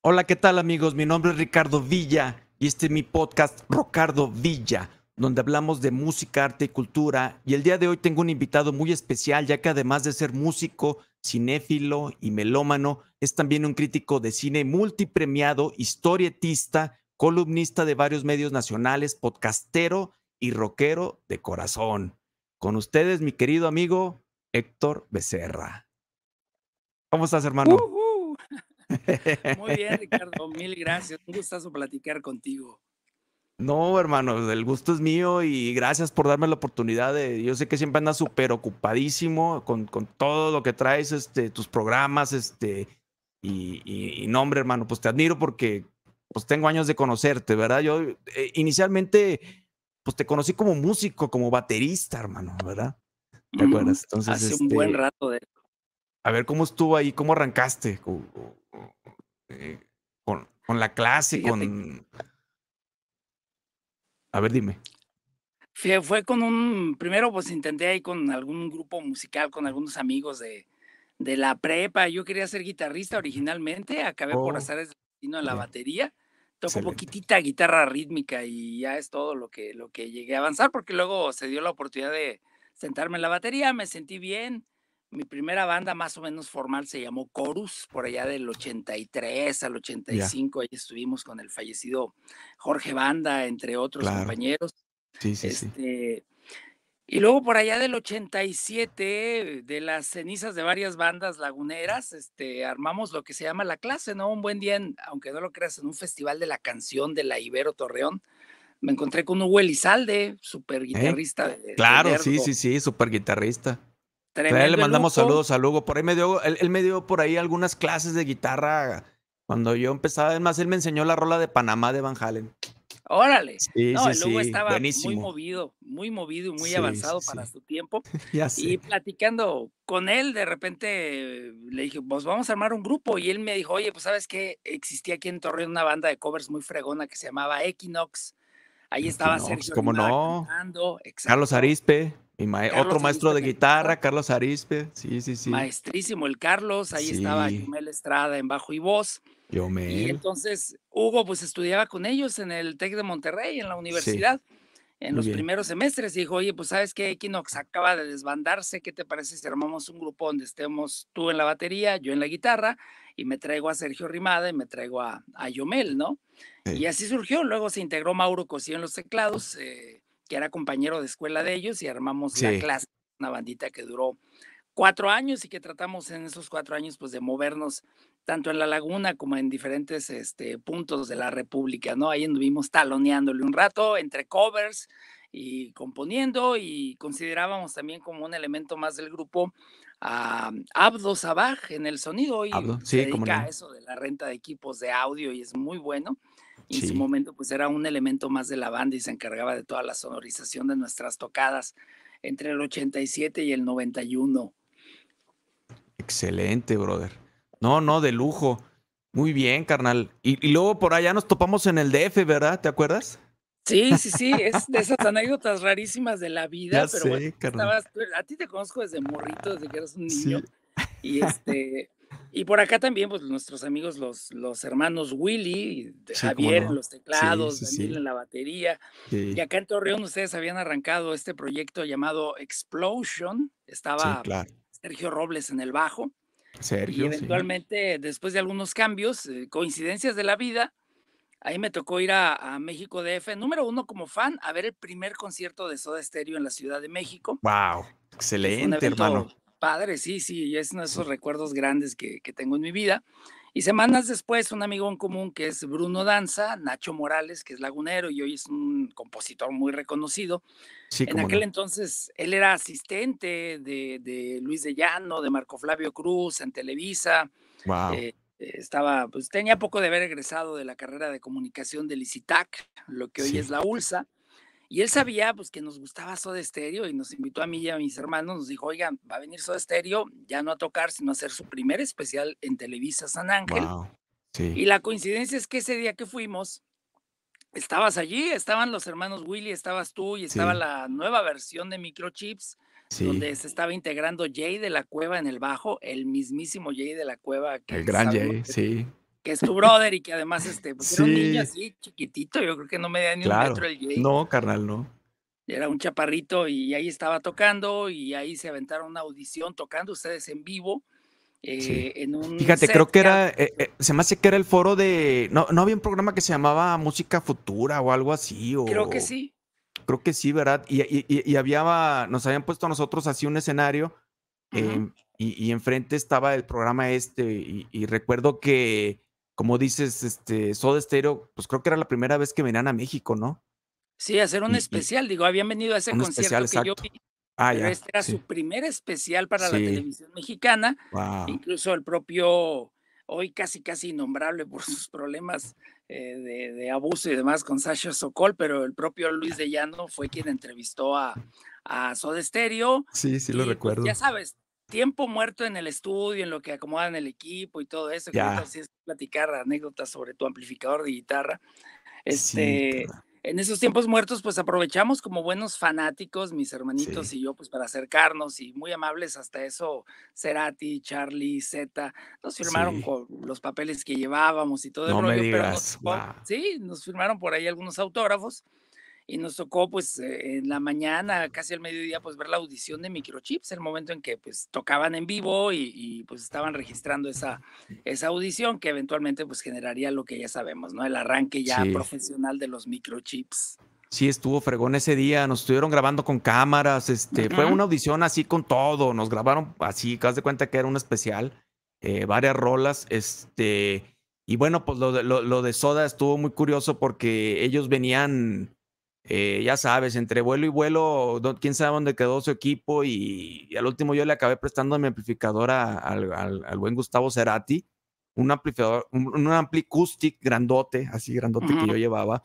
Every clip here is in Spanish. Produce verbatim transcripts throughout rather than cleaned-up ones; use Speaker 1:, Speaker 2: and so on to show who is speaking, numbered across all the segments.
Speaker 1: Hola, ¿qué tal amigos? Mi nombre es Ricardo Villa y este es mi podcast Rocardo Villa, donde hablamos de música, arte y cultura. Y el día de hoy tengo un invitado muy especial, ya que además de ser músico, cinéfilo y melómano, es también un crítico de cine multipremiado, historietista, columnista de varios medios nacionales, podcastero y rockero de corazón. Con ustedes, mi querido amigo Héctor Becerra. ¿Cómo estás, hermano?
Speaker 2: Ujú. Muy bien, Ricardo, mil gracias. Un gustazo platicar contigo.
Speaker 1: No, hermano, el gusto es mío y gracias por darme la oportunidad de, yo sé que siempre andas súper ocupadísimo con, con todo lo que traes, este, tus programas, este, y, y, y no, hombre, hermano, pues te admiro porque pues tengo años de conocerte, ¿verdad? Yo eh, inicialmente, pues te conocí como músico, como baterista, hermano, ¿verdad? ¿Te
Speaker 2: Ujú.
Speaker 1: acuerdas? Entonces,
Speaker 2: Hace un buen
Speaker 1: este,
Speaker 2: rato de
Speaker 1: a ver cómo estuvo ahí, cómo arrancaste con, con, eh, con- con la clase,
Speaker 2: fíjate,
Speaker 1: con... A ver, dime.
Speaker 2: fue fue con un primero, pues, intenté ahí con algún grupo musical, con algunos amigos de de la prepa. Yo quería ser guitarrista originalmente, acabé por
Speaker 1: Oh,
Speaker 2: azares del destino en la
Speaker 1: bien,
Speaker 2: batería. Toco
Speaker 1: excelente.
Speaker 2: poquitita guitarra rítmica y ya es todo lo que lo que llegué a avanzar, porque luego se dio la oportunidad de sentarme en la batería, me sentí bien. Mi primera banda más o menos formal se llamó Chorus, por allá del ochenta y tres al ochenta y
Speaker 1: Ya,
Speaker 2: cinco, ahí estuvimos con el fallecido Jorge Banda, entre otros
Speaker 1: claro.
Speaker 2: compañeros.
Speaker 1: Sí, sí, sí.
Speaker 2: Este, y luego por allá del ochenta y siete, de las cenizas de varias bandas laguneras, este, armamos lo que se llama La Clase, ¿no? Un buen día, en aunque no lo creas, en un festival de la canción de la Ibero Torreón, me encontré con Hugo Elizalde,
Speaker 1: ¿Eh?
Speaker 2: superguitarrista de de
Speaker 1: Claro, sí,
Speaker 2: Lerdo,
Speaker 1: sí, sí, súper guitarrista. Le
Speaker 2: tremendo
Speaker 1: mandamos
Speaker 2: eructo.
Speaker 1: saludos a Lugo. Por ahí me dio, él, él me dio por ahí algunas clases de guitarra cuando yo empezaba. Es más, él me enseñó la rola de Panamá de Van Halen.
Speaker 2: Órale.
Speaker 1: Sí,
Speaker 2: No,
Speaker 1: sí,
Speaker 2: el Hugo
Speaker 1: sí,
Speaker 2: estaba muy
Speaker 1: buenísimo.
Speaker 2: movido, muy movido y muy
Speaker 1: Sí, sí,
Speaker 2: avanzado para
Speaker 1: sí,
Speaker 2: su tiempo.
Speaker 1: ya
Speaker 2: Y
Speaker 1: sé.
Speaker 2: platicando con él, de repente le dije: "Pues vamos a armar un grupo", y él me dijo: "Oye, pues, ¿sabes qué? Existía aquí en Torreón una banda de covers muy fregona que se llamaba Equinox". Ahí estaba
Speaker 1: Equinox,
Speaker 2: Sergio
Speaker 1: ¿cómo
Speaker 2: Rimada
Speaker 1: no?
Speaker 2: cantando,
Speaker 1: Carlos
Speaker 2: exacto.
Speaker 1: Arizpe, mi mae- otro
Speaker 2: Carlos
Speaker 1: maestro
Speaker 2: Arizpe
Speaker 1: de
Speaker 2: en la guitarra,
Speaker 1: guitarra, Carlos Arizpe. Sí, sí, sí.
Speaker 2: maestrísimo el Carlos, ahí estaba
Speaker 1: Sí,
Speaker 2: Yumel Estrada en bajo y voz. Y
Speaker 1: Yomel.
Speaker 2: entonces Hugo, pues, estudiaba con ellos en el TEC de Monterrey, en la
Speaker 1: Sí,
Speaker 2: universidad. En
Speaker 1: muy
Speaker 2: los
Speaker 1: bien.
Speaker 2: primeros semestres y dijo: "Oye, pues, ¿sabes qué? Equinox acaba de desbandarse, ¿qué te parece si armamos un grupo donde estemos tú en la batería, yo en la guitarra, y me traigo a Sergio Rimada y me traigo a a Yomel", ¿no?
Speaker 1: Sí,
Speaker 2: Y así surgió. Luego se integró Mauro Cosío en los teclados, eh, que era compañero de escuela de ellos, y armamos La
Speaker 1: sí,
Speaker 2: Clase, una bandita que duró cuatro años y que tratamos en esos cuatro años, pues, de movernos tanto en la laguna como en diferentes, este, puntos de la república, ¿no? Ahí anduvimos taloneándole un rato entre covers y componiendo, y considerábamos también como un elemento más del grupo a Abdo Sabaj en el sonido. Hoy
Speaker 1: hablo.
Speaker 2: se
Speaker 1: Sí, cómo
Speaker 2: dedica a
Speaker 1: no.
Speaker 2: eso de la renta de equipos de audio y es muy bueno. Y en su
Speaker 1: Sí.
Speaker 2: momento, pues, era un elemento más de la banda y se encargaba de toda la sonorización de nuestras tocadas entre el ochenta y siete y el noventa y uno.
Speaker 1: Excelente, brother. No, no, de lujo. Muy bien, carnal. Y, y luego por allá nos topamos en el D F, ¿verdad? ¿Te acuerdas?
Speaker 2: Sí, sí, sí, es de esas anécdotas rarísimas de la vida,
Speaker 1: Ya
Speaker 2: pero bueno,
Speaker 1: sé, carnal.
Speaker 2: estabas tú a ti te conozco desde morrito, desde que eras un
Speaker 1: Sí.
Speaker 2: niño, y, este, y por acá también, pues, nuestros amigos, los los hermanos Willy, de
Speaker 1: Sí, cómo
Speaker 2: Javier en
Speaker 1: no.
Speaker 2: los
Speaker 1: Sí,
Speaker 2: teclados,
Speaker 1: sí,
Speaker 2: Daniel
Speaker 1: sí.
Speaker 2: en la batería. Y
Speaker 1: Sí,
Speaker 2: acá en Torreón ustedes habían arrancado este proyecto llamado Explosion,
Speaker 1: sí,
Speaker 2: estaba
Speaker 1: claro.
Speaker 2: Sergio Robles en el bajo, y
Speaker 1: Sergio, sí.
Speaker 2: eventualmente, después de algunos cambios, eh, coincidencias de la vida, ahí me tocó ir a a México D F, número uno como fan, a ver el primer concierto de Soda Stereo en la Ciudad de México,
Speaker 1: Wow.
Speaker 2: que fue un
Speaker 1: Excelente, hermano.
Speaker 2: evento padre, sí, sí, y es uno de
Speaker 1: Sí,
Speaker 2: esos recuerdos grandes que que tengo en mi vida. Y semanas después, un amigo en común que es Bruno Danza, Nacho Morales, que es lagunero y hoy es un compositor muy reconocido.
Speaker 1: sí,
Speaker 2: En
Speaker 1: cómo
Speaker 2: aquel
Speaker 1: no.
Speaker 2: entonces, él era asistente de de Luis de Llano, de Marco Flavio Cruz en Televisa,
Speaker 1: Wow.
Speaker 2: eh, estaba, pues, tenía poco de haber egresado de la carrera de comunicación del ICITAC, lo que hoy
Speaker 1: Sí,
Speaker 2: es la ULSA, y él sabía, pues, que nos gustaba Soda Stereo y nos invitó a mí y a mis hermanos, nos dijo: "Oigan, va a venir Soda Stereo, ya no a tocar, sino a hacer su primer especial en Televisa San Ángel".
Speaker 1: wow. Sí,
Speaker 2: Y la coincidencia es que ese día que fuimos, estabas allí, estaban los hermanos Willy, estabas tú y estaba
Speaker 1: sí,
Speaker 2: la nueva versión de Microchips,
Speaker 1: sí.
Speaker 2: donde se estaba integrando Jay de la Cueva en el bajo, el mismísimo Jay de la Cueva
Speaker 1: El
Speaker 2: que
Speaker 1: gran
Speaker 2: sabemos
Speaker 1: Jay,
Speaker 2: que
Speaker 1: sí.
Speaker 2: que es tu brother y que además, este, pues era un niño
Speaker 1: Sí,
Speaker 2: así chiquitito, yo creo que no medía ni un metro
Speaker 1: claro.
Speaker 2: el Jay.
Speaker 1: No, carnal, no.
Speaker 2: Era un chaparrito y ahí estaba tocando y ahí se aventaron una audición tocando ustedes en vivo,
Speaker 1: Sí.
Speaker 2: eh, en un
Speaker 1: Fíjate,
Speaker 2: set
Speaker 1: creo que
Speaker 2: que al
Speaker 1: era, eh, eh, se me hace que era el foro de, no, no había un programa que se llamaba Música Futura o algo así,
Speaker 2: creo que
Speaker 1: o
Speaker 2: sí.
Speaker 1: creo que sí, ¿verdad? Y, y, y- y había, nos habían puesto a nosotros así un escenario,
Speaker 2: Ujú.
Speaker 1: em, y, y enfrente estaba el programa este, y, y recuerdo que, como dices, este, Soda Stereo, pues creo que era la primera vez que venían a México, ¿no?
Speaker 2: Sí, hacer un
Speaker 1: Y, y
Speaker 2: especial, digo, habían venido a ese
Speaker 1: un especial,
Speaker 2: concierto que yo
Speaker 1: exacto.
Speaker 2: vi,
Speaker 1: Ah,
Speaker 2: pero
Speaker 1: ya,
Speaker 2: este era
Speaker 1: sí,
Speaker 2: su primer especial para la
Speaker 1: sí,
Speaker 2: televisión mexicana.
Speaker 1: wow,
Speaker 2: Incluso el propio, hoy casi casi innombrable por sus problemas eh, de, de abuso y demás con Sasha Sokol, pero el propio Luis de Llano fue quien entrevistó a, a Soda Stereo
Speaker 1: sí, sí lo
Speaker 2: y pues ya
Speaker 1: recuerdo.
Speaker 2: sabes, tiempo muerto en el estudio, en lo que acomodan el equipo y todo eso, que ahorita
Speaker 1: Ya,
Speaker 2: sí es platicar anécdotas sobre tu amplificador de guitarra.
Speaker 1: sí,
Speaker 2: Este,
Speaker 1: carnal,
Speaker 2: en esos tiempos muertos, pues aprovechamos como buenos fanáticos, mis hermanitos
Speaker 1: sí,
Speaker 2: y yo, pues para acercarnos y muy amables hasta eso, Cerati, Charlie, Zeta, nos firmaron
Speaker 1: sí.
Speaker 2: con los papeles que llevábamos y todo el
Speaker 1: No me
Speaker 2: rollo, pero nos
Speaker 1: digas,
Speaker 2: tocó,
Speaker 1: wow.
Speaker 2: sí, nos firmaron por ahí algunos autógrafos y nos tocó pues eh, en la mañana, casi al mediodía, pues ver la audición de Microchips, el momento en que pues tocaban en vivo y, y, pues estaban registrando esa, esa audición que eventualmente pues generaría lo que ya sabemos, ¿no? El arranque ya
Speaker 1: Sí,
Speaker 2: profesional de los Microchips.
Speaker 1: sí estuvo fregón ese día, nos estuvieron grabando con cámaras, este, fue
Speaker 2: Ujú,
Speaker 1: una audición así con todo, nos grabaron así, que haz de cuenta que era un especial, eh, varias rolas, este, y bueno, pues lo de, lo, lo de Soda estuvo muy curioso porque ellos venían, eh, ya sabes, entre vuelo y vuelo, do- quién sabe dónde quedó su equipo, y, y al último yo le acabé prestando mi amplificador a- al, al- al buen Gustavo Cerati, un amplificador, un, un ampli acoustic grandote, así grandote que
Speaker 2: ujú,
Speaker 1: yo llevaba.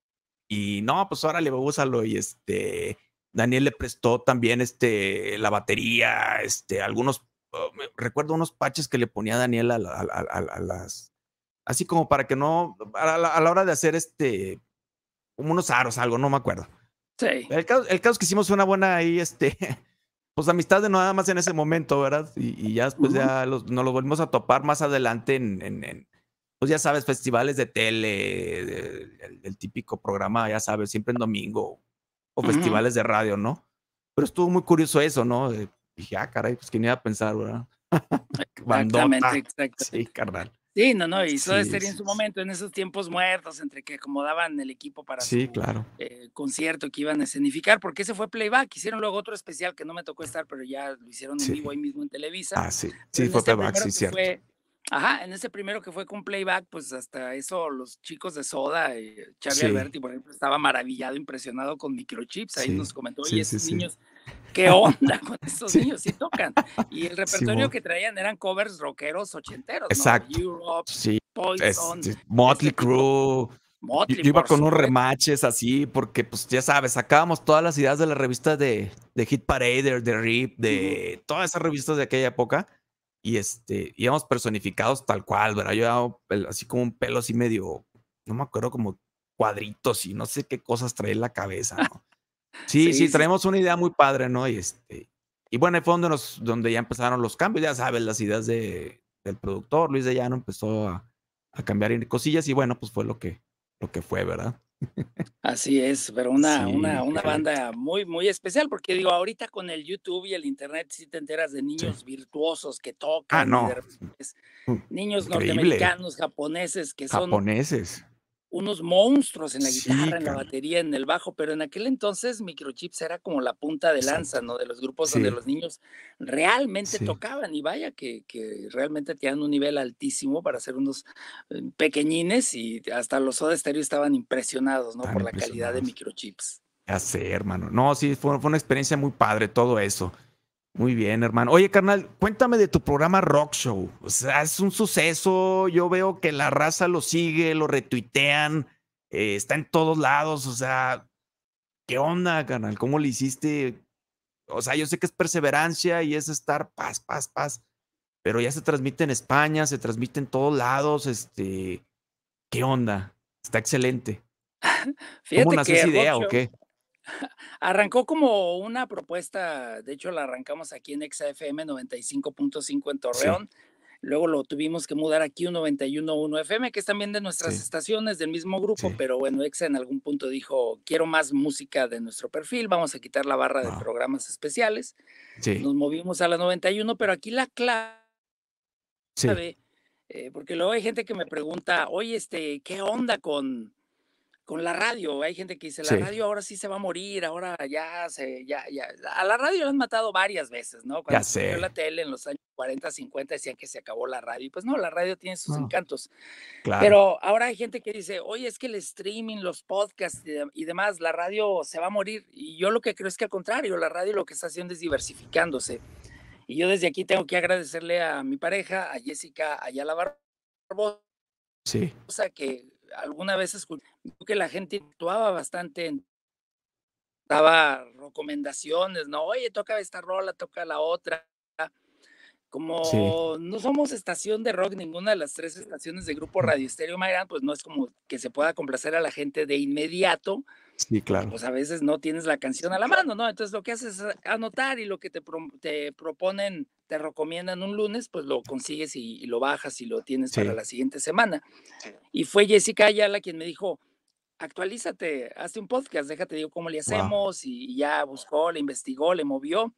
Speaker 1: Y no, pues órale, úsalo. Y este, Daniel le prestó también este, la batería, este, algunos, oh, me- recuerdo unos patches que le ponía Daniel a, la- a, a- a- a las, así como para que no, a la, a la hora de hacer este, como unos aros, algo, no me acuerdo.
Speaker 2: sí.
Speaker 1: El caso, el caso es que hicimos una buena ahí, este, pues amistad de nada más en ese momento, ¿verdad? Y, y ya después
Speaker 2: Ujú,
Speaker 1: ya los, nos lo volvimos a topar más adelante en, en, en, pues ya sabes, festivales de tele, de- el, el típico programa, ya sabes, siempre en domingo, o
Speaker 2: ujú.
Speaker 1: festivales de radio, ¿no? Pero estuvo muy curioso eso, ¿no? Eh, dije, ah, caray, pues quién iba a pensar, ¿verdad?
Speaker 2: Exactamente,
Speaker 1: Bandota. Sí,
Speaker 2: exactamente.
Speaker 1: carnal.
Speaker 2: Sí, no, no, y Soda
Speaker 1: Sí,
Speaker 2: Stereo en
Speaker 1: sí,
Speaker 2: su
Speaker 1: sí.
Speaker 2: momento, en esos tiempos muertos, entre que acomodaban el equipo para
Speaker 1: Sí,
Speaker 2: su
Speaker 1: claro.
Speaker 2: eh, concierto que iban a escenificar, porque ese fue playback, hicieron luego otro especial que no me tocó estar, pero ya lo hicieron en
Speaker 1: Sí.
Speaker 2: vivo ahí mismo en Televisa,
Speaker 1: Ah, sí.
Speaker 2: pero
Speaker 1: Sí,
Speaker 2: en
Speaker 1: fue
Speaker 2: este
Speaker 1: playback,
Speaker 2: primero
Speaker 1: sí,
Speaker 2: que
Speaker 1: cierto.
Speaker 2: fue, ajá, en ese primero que fue con playback, pues hasta eso los chicos de Soda, eh, Charlie
Speaker 1: Sí,
Speaker 2: Alberti, por ejemplo, estaba maravillado, impresionado con Microchips, ahí
Speaker 1: sí,
Speaker 2: nos comentó, oye,
Speaker 1: sí, sí,
Speaker 2: esos
Speaker 1: sí.
Speaker 2: niños, ¿qué onda con esos
Speaker 1: Sí.
Speaker 2: niños? Sí tocan. Y el repertorio
Speaker 1: Simón.
Speaker 2: que traían eran covers rockeros ochenteros, ¿no?
Speaker 1: Exacto.
Speaker 2: Europe,
Speaker 1: Sí, es
Speaker 2: Poison,
Speaker 1: es Motley
Speaker 2: este tipo.
Speaker 1: Crue. Yo
Speaker 2: Motley,
Speaker 1: yo iba
Speaker 2: por
Speaker 1: con unos
Speaker 2: supuesto.
Speaker 1: remaches así, porque, pues, ya sabes, sacábamos todas las ideas de las revistas de de Hit Parade, de de Rip,
Speaker 2: Ujú,
Speaker 1: de todas esas revistas de aquella época, y, este, íbamos personificados tal cual, ¿verdad? Yo llevaba pel así como un pelo así medio, no me acuerdo, como cuadritos y no sé qué cosas traía en la cabeza, ¿no? Sí,
Speaker 2: sí,
Speaker 1: sí,
Speaker 2: sí,
Speaker 1: traemos una idea muy padre, ¿no? Y, este, y bueno, ahí fue donde nos donde ya empezaron los cambios, ya sabes, las ideas de del productor, Luis de Llano, empezó a a cambiar y cosillas y bueno, pues fue lo que lo que fue, ¿verdad?
Speaker 2: así es, pero una, una,
Speaker 1: Sí,
Speaker 2: una
Speaker 1: caray.
Speaker 2: banda muy, muy especial, porque digo, ahorita con el YouTube y el Internet sí te enteras de
Speaker 1: Sí.
Speaker 2: niños virtuosos que
Speaker 1: Ah,
Speaker 2: tocan y de
Speaker 1: no.
Speaker 2: repente es
Speaker 1: Mm,
Speaker 2: niños
Speaker 1: increíble.
Speaker 2: norteamericanos, japoneses, que son
Speaker 1: Japoneses.
Speaker 2: unos monstruos en la
Speaker 1: Sí,
Speaker 2: guitarra, en la
Speaker 1: carnal.
Speaker 2: batería, en el bajo, pero en aquel entonces Microchips era como la punta de lanza,
Speaker 1: Exacto.
Speaker 2: ¿no? De los grupos donde
Speaker 1: Sí,
Speaker 2: los niños realmente
Speaker 1: sí.
Speaker 2: tocaban y vaya que, que realmente tenían un nivel altísimo para ser unos eh, pequeñines y hasta los Soda Stereo estaban impresionados, ¿no?
Speaker 1: Están
Speaker 2: Por la calidad de
Speaker 1: impresionados.
Speaker 2: Microchips.
Speaker 1: Ya sé, hermano. No, sí, fue fue una experiencia muy padre todo eso. Muy bien, hermano. Oye, carnal, cuéntame de tu programa Rock Show. O sea, es un suceso. Yo veo que la raza lo sigue, lo retuitean, eh, está en todos lados. O sea, ¿qué onda, carnal? ¿Cómo le hiciste? O sea, yo sé que es perseverancia y es estar paz, paz, paz, pero ya se transmite en España, se transmite en todos lados. Este, ¿qué onda? Está excelente. ¿Cómo
Speaker 2: Fíjate
Speaker 1: nació
Speaker 2: que
Speaker 1: esa
Speaker 2: Rock
Speaker 1: idea o
Speaker 2: Show
Speaker 1: qué?
Speaker 2: arrancó como una propuesta, de hecho la arrancamos aquí en Exa F M noventa y cinco punto cinco en
Speaker 1: Sí,
Speaker 2: Torreón. luego lo tuvimos que mudar aquí a un noventa y uno punto uno F M, que es también de nuestras
Speaker 1: Sí,
Speaker 2: estaciones del mismo grupo,
Speaker 1: sí.
Speaker 2: pero bueno, Exa en algún punto dijo, quiero más música de nuestro perfil, vamos a quitar la barra de
Speaker 1: Guau.
Speaker 2: programas especiales.
Speaker 1: Sí,
Speaker 2: Nos movimos a la noventa y uno, pero aquí la clave,
Speaker 1: sí,
Speaker 2: eh, porque luego hay gente que me pregunta, oye, este, ¿qué onda con, con la radio? Hay gente que dice, la
Speaker 1: sí,
Speaker 2: radio ahora sí se va a morir, ahora ya se, ya, ya. A la radio la han matado varias veces, ¿no?
Speaker 1: ya
Speaker 2: Cuando surgió
Speaker 1: sé.
Speaker 2: la tele en los años cuarenta, cincuenta, decían que se acabó la radio. Y pues no, la radio tiene sus
Speaker 1: No,
Speaker 2: encantos.
Speaker 1: claro.
Speaker 2: Pero ahora hay gente que dice, oye, es que el streaming, los podcasts y, de- y demás, la radio se va a morir. Y yo lo que creo es que al contrario, la radio lo que está haciendo es diversificándose. Y yo desde aquí tengo que agradecerle a mi pareja, a Jessica Ayala Barbosa,
Speaker 1: Sí,
Speaker 2: que alguna vez escuché que la gente actuaba bastante, en- daba recomendaciones, ¿no? Oye, toca esta rola, toca la otra.
Speaker 1: sí,
Speaker 2: Como no somos estación de rock, ninguna de las tres estaciones de Grupo
Speaker 1: mm,
Speaker 2: Radio Estéreo Mayrán, pues no es como que se pueda complacer a la gente de inmediato,
Speaker 1: sí,
Speaker 2: porque
Speaker 1: claro.
Speaker 2: pues a veces no tienes la canción a la mano, ¿no? Entonces lo que haces es anotar y lo que te, pro- te proponen, te recomiendan un lunes, pues lo consigues y, y lo bajas y lo tienes para
Speaker 1: Sí,
Speaker 2: la siguiente semana. Y fue Jessica Ayala quien me dijo, actualízate, hazte un podcast, déjate, digo cómo le
Speaker 1: wow.
Speaker 2: hacemos, y, y ya buscó, le investigó, le movió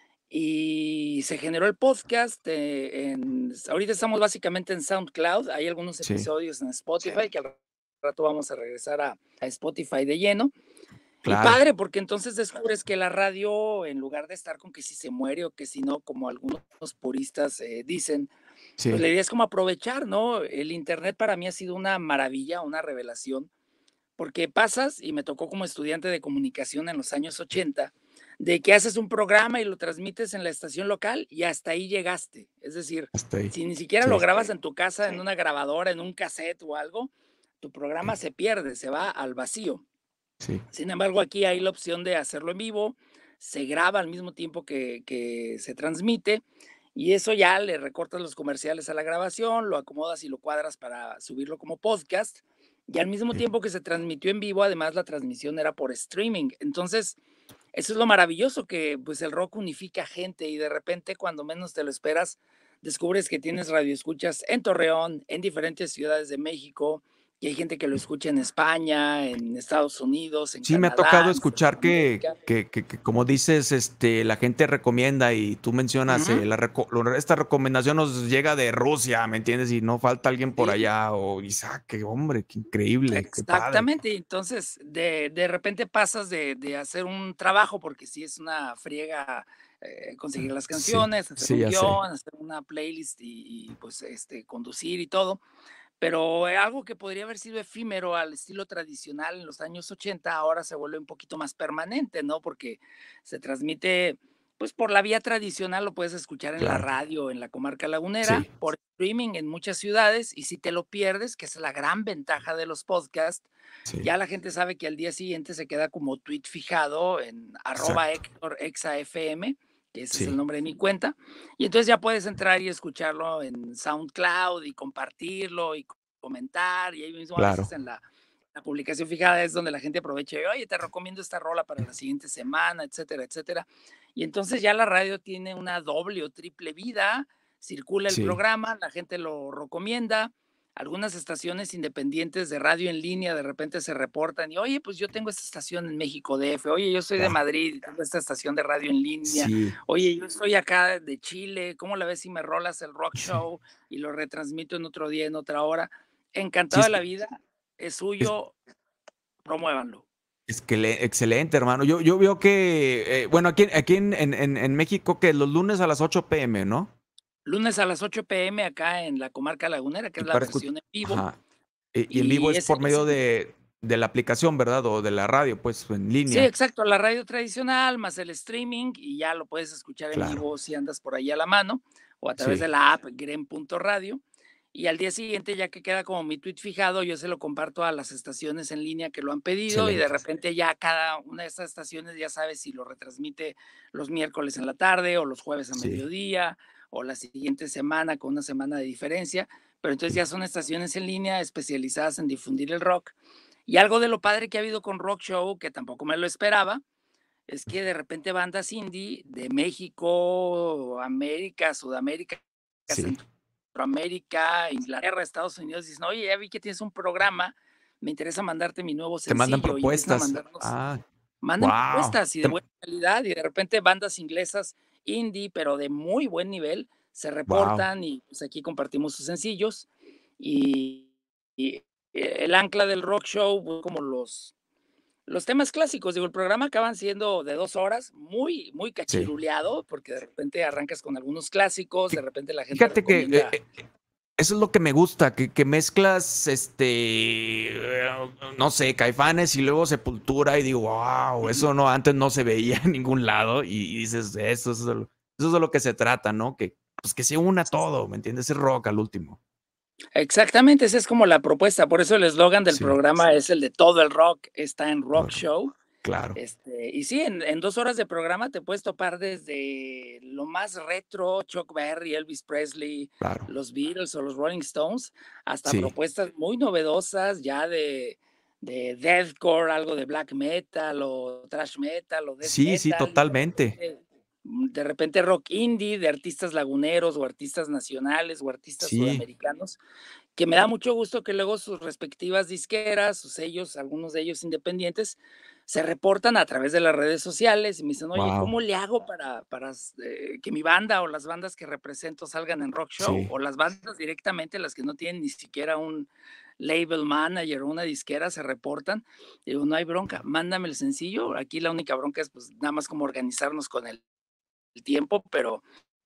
Speaker 2: y se generó el podcast. Eh, en, ahorita estamos básicamente en SoundCloud, hay algunos
Speaker 1: Sí,
Speaker 2: episodios en Spotify que al rato vamos a regresar a, a Spotify de lleno. Y
Speaker 1: claro.
Speaker 2: padre, porque entonces descubres que la radio, en lugar de estar con que si se muere o que si no, como algunos puristas eh, dicen, pues
Speaker 1: Sí,
Speaker 2: la idea es como aprovechar, ¿no? El Internet para mí ha sido una maravilla, una revelación, porque pasas, y me tocó como estudiante de comunicación en los años ochenta, de que haces un programa y lo transmites en la estación local y hasta ahí llegaste. Es decir,
Speaker 1: hasta ahí.
Speaker 2: si ni siquiera lo
Speaker 1: Sí,
Speaker 2: grabas en tu casa, en una grabadora, en un cassette o algo, tu programa
Speaker 1: sí,
Speaker 2: se pierde, se va al vacío.
Speaker 1: sí,
Speaker 2: Sin embargo, aquí hay la opción de hacerlo en vivo, se graba al mismo tiempo que, que se transmite, y eso ya le recortas los comerciales a la grabación, lo acomodas y lo cuadras para subirlo como podcast. Y al mismo
Speaker 1: sí,
Speaker 2: tiempo que se transmitió en vivo, además la transmisión era por streaming. Entonces, eso es lo maravilloso, que pues el rock unifica gente y de repente cuando menos te lo esperas, descubres que tienes radioescuchas en Torreón, en diferentes ciudades de México, y hay gente que lo escucha en España, en Estados Unidos, en
Speaker 1: sí, me ha tocado
Speaker 2: Canadá, en
Speaker 1: escuchar que
Speaker 2: Centroamérica.
Speaker 1: que que que, como dices, este, la gente recomienda y tú mencionas,
Speaker 2: Ujú.
Speaker 1: eh, la reco lo esta recomendación nos llega de Rusia, ¿me entiendes? Y no falta alguien por
Speaker 2: Sí,
Speaker 1: allá, o dices: "Ah, qué hombre, qué increíble, qué padre".
Speaker 2: exactamente. Y entonces, de, de repente pasas de, de hacer un trabajo, porque sí es una friega, eh, conseguir las
Speaker 1: Sí,
Speaker 2: canciones, hacer
Speaker 1: sí,
Speaker 2: un
Speaker 1: ya sé.
Speaker 2: guión, hacer una playlist y, y, pues este, conducir y todo. Pero eh, algo que podría haber sido efímero al estilo tradicional en los años ochenta, ahora se vuelve un poquito más permanente, ¿no? Porque se transmite, pues por la vía tradicional, lo puedes escuchar en la
Speaker 1: Claro.
Speaker 2: radio, en la comarca lagunera,
Speaker 1: Sí,
Speaker 2: por streaming en muchas ciudades, y si te lo pierdes, que es la gran ventaja de los podcasts,
Speaker 1: sí,
Speaker 2: ya la gente sabe que al día siguiente se queda como tweet fijado en arroba
Speaker 1: exacto.
Speaker 2: Héctor Exa F M, que ese es el
Speaker 1: Sí,
Speaker 2: nombre de mi cuenta, y entonces ya puedes entrar y escucharlo en SoundCloud y compartirlo y comentar, y ahí mismo a veces
Speaker 1: claro.
Speaker 2: en la, la publicación fijada es donde la gente aprovecha y, oye, te recomiendo esta rola para la siguiente semana, etcétera, etcétera. Y entonces ya la radio tiene una doble o triple vida, circula el
Speaker 1: Sí,
Speaker 2: programa, la gente lo recomienda, algunas estaciones independientes de radio en línea de repente se reportan y, oye, pues yo tengo esta estación en México D F, oye, yo soy de
Speaker 1: ya.
Speaker 2: Madrid y tengo esta estación de radio en línea,
Speaker 1: Sí,
Speaker 2: oye, yo estoy acá de Chile, ¿cómo la ves si me rolas el rock
Speaker 1: sí.
Speaker 2: show y lo retransmito en otro día, en otra hora?
Speaker 1: Sí,
Speaker 2: Encantado de
Speaker 1: es
Speaker 2: la
Speaker 1: que
Speaker 2: vida, es
Speaker 1: es
Speaker 2: suyo, promuévanlo.
Speaker 1: es que le excelente, hermano. Yo yo veo que, eh, bueno, aquí aquí en en en en México, que los lunes a las ocho p m, ¿no?
Speaker 2: Lunes a las ocho p m acá en la comarca lagunera, que
Speaker 1: Y
Speaker 2: es la
Speaker 1: para escuch
Speaker 2: versión en vivo,
Speaker 1: ajá. Y y en vivo
Speaker 2: y
Speaker 1: es
Speaker 2: ese,
Speaker 1: por
Speaker 2: ese
Speaker 1: medio de de la aplicación, ¿verdad? O de la radio, pues, en
Speaker 2: sí,
Speaker 1: línea.
Speaker 2: exacto, la radio tradicional más el streaming y ya lo puedes escuchar en
Speaker 1: Claro.
Speaker 2: vivo si andas por ahí a la mano o a través de
Speaker 1: Sí,
Speaker 2: la app Grem punto radio. Y al día siguiente, ya que queda como mi tweet fijado, yo se lo comparto a las estaciones en línea que lo han pedido y de
Speaker 1: excelente.
Speaker 2: repente ya cada una de estas estaciones ya sabe si lo retransmite los miércoles en la tarde o los jueves a
Speaker 1: Sí,
Speaker 2: mediodía o la siguiente semana con una semana de diferencia. Pero entonces
Speaker 1: sí.
Speaker 2: ya son estaciones en línea especializadas en difundir el rock. Y algo de lo padre que ha habido con Rock Show, que tampoco me lo esperaba, es que de repente bandas indie de México, América, Sudamérica,
Speaker 1: Sí,
Speaker 2: Centroamérica, Inglaterra, Estados Unidos, dicen, oye, ya vi que tienes un programa, me interesa mandarte mi nuevo
Speaker 1: Te mandan
Speaker 2: sencillo, y empiezan a
Speaker 1: propuestas.
Speaker 2: mandarnos,
Speaker 1: Ah,
Speaker 2: mandan
Speaker 1: wow.
Speaker 2: propuestas y de buena calidad, y de repente bandas inglesas indie, pero de muy buen nivel, se
Speaker 1: Wow.
Speaker 2: reportan y pues aquí compartimos sus sencillos. Y, y el ancla del rock show, pues, como los, los temas clásicos, digo, el programa acaban siendo de dos horas, muy, muy
Speaker 1: Sí.
Speaker 2: cachiruleado, porque de repente arrancas con algunos clásicos, de repente la gente
Speaker 1: Fíjate que eh,
Speaker 2: recomienda.
Speaker 1: eh, eso es lo que me gusta, que, que mezclas, este, eh, no sé, Caifanes y luego Sepultura y digo, wow, eso no, antes no se veía en ningún lado y, y dices, eso, es de lo, eso es de lo que se trata, ¿no? Que, pues que se una todo, ¿me entiendes? Es rock al último.
Speaker 2: Exactamente, esa es como la propuesta, por eso el eslogan del
Speaker 1: Sí,
Speaker 2: programa es el de todo el rock está en
Speaker 1: todo
Speaker 2: Rock
Speaker 1: el rock.
Speaker 2: Show.
Speaker 1: Claro,
Speaker 2: Este, y sí, en, en dos horas de programa te puedes topar desde lo más retro, Chuck Berry, Elvis Presley,
Speaker 1: claro.
Speaker 2: los Beatles o los Rolling Stones, hasta
Speaker 1: Sí,
Speaker 2: propuestas muy novedosas ya de, de deathcore, algo de black metal o thrash metal o death
Speaker 1: sí, sí,
Speaker 2: metal, y de
Speaker 1: totalmente.
Speaker 2: repente, de repente rock indie de artistas laguneros o artistas nacionales o artistas
Speaker 1: Sí,
Speaker 2: sudamericanos, que me da mucho gusto que luego sus respectivas disqueras, sus sellos, algunos de ellos independientes, se reportan a través de las redes sociales y me dicen, oye,
Speaker 1: wow.
Speaker 2: ¿cómo le hago para, para eh, que mi banda o las bandas que represento salgan en Rock Show?
Speaker 1: Sí,
Speaker 2: O las bandas directamente, las que no tienen ni siquiera un label manager o una disquera, se reportan. Digo, no hay bronca, mándame el sencillo. Aquí la única bronca es pues nada más como organizarnos con el, el tiempo, pero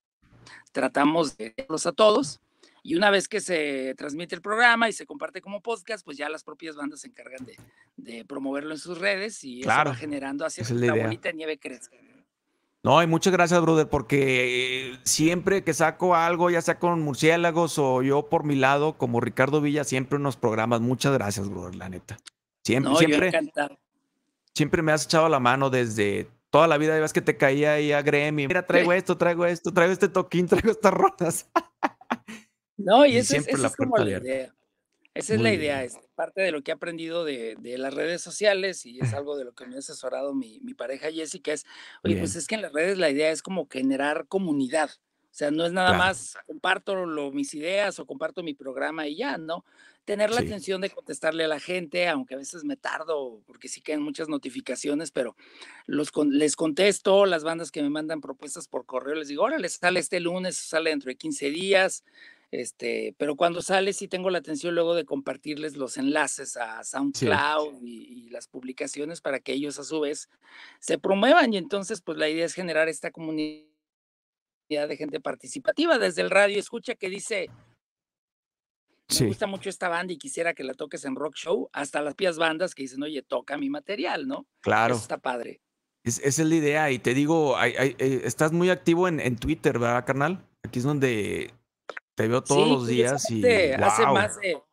Speaker 2: tratamos de verlos a todos. Y una vez que se transmite el programa y se comparte como podcast, pues ya las propias bandas se encargan de, de promoverlo en sus redes y eso va
Speaker 1: claro,
Speaker 2: generando,
Speaker 1: esa
Speaker 2: haciendo
Speaker 1: es
Speaker 2: que
Speaker 1: la
Speaker 2: la
Speaker 1: idea.
Speaker 2: bolita de nieve crezca.
Speaker 1: No, y muchas gracias, brother, porque eh, siempre que saco algo, ya sea con murciélagos o yo por mi lado, como Ricardo Villa, siempre unos programas. Muchas gracias, brother, la neta. Siempre,
Speaker 2: No, yo
Speaker 1: siempre,
Speaker 2: encantado.
Speaker 1: siempre me has echado la mano desde toda la vida. Ya ves que te caía ahí a Gremi. Mira, traigo esto, traigo esto, traigo este toquín, traigo estas rolas.
Speaker 2: No, y
Speaker 1: Y
Speaker 2: esa es,
Speaker 1: siempre
Speaker 2: esa
Speaker 1: la
Speaker 2: es como
Speaker 1: puerta
Speaker 2: la
Speaker 1: abierta.
Speaker 2: idea. Esa es la
Speaker 1: Muy
Speaker 2: idea,
Speaker 1: bien,
Speaker 2: es parte de lo que he aprendido de, de las redes sociales y es algo de lo que me ha asesorado mi, mi pareja Jessica, es, oye, pues
Speaker 1: bien,
Speaker 2: es que en las redes la idea es como generar comunidad. O sea, no es nada
Speaker 1: claro.
Speaker 2: más comparto lo, mis ideas o comparto mi programa y ya, ¿no? Tener la
Speaker 1: Sí,
Speaker 2: atención de contestarle a la gente, aunque a veces me tardo porque sí quedan muchas notificaciones, pero los, con- les contesto, las bandas que me mandan propuestas por correo, les digo, órale, sale este lunes, sale dentro de quince días, este, pero cuando sale sí tengo la atención luego de compartirles los enlaces a
Speaker 1: sí,
Speaker 2: SoundCloud y, y las publicaciones para que ellos a su vez se promuevan y entonces pues la idea es generar esta comunidad de gente participativa desde el radio escucha que dice, me
Speaker 1: sí,
Speaker 2: gusta mucho esta banda y quisiera que la toques en Rock Show, hasta las pias bandas que dicen, oye, toca mi material, ¿no? Eso
Speaker 1: claro.
Speaker 2: está padre.
Speaker 1: Es, esa es la idea. Y te digo, hay- hay- eh, estás muy activo en, en Twitter, ¿verdad, carnal? Aquí es donde te veo todos
Speaker 2: Sí,
Speaker 1: los días y
Speaker 2: curiosamente, hace
Speaker 1: wow.
Speaker 2: más de,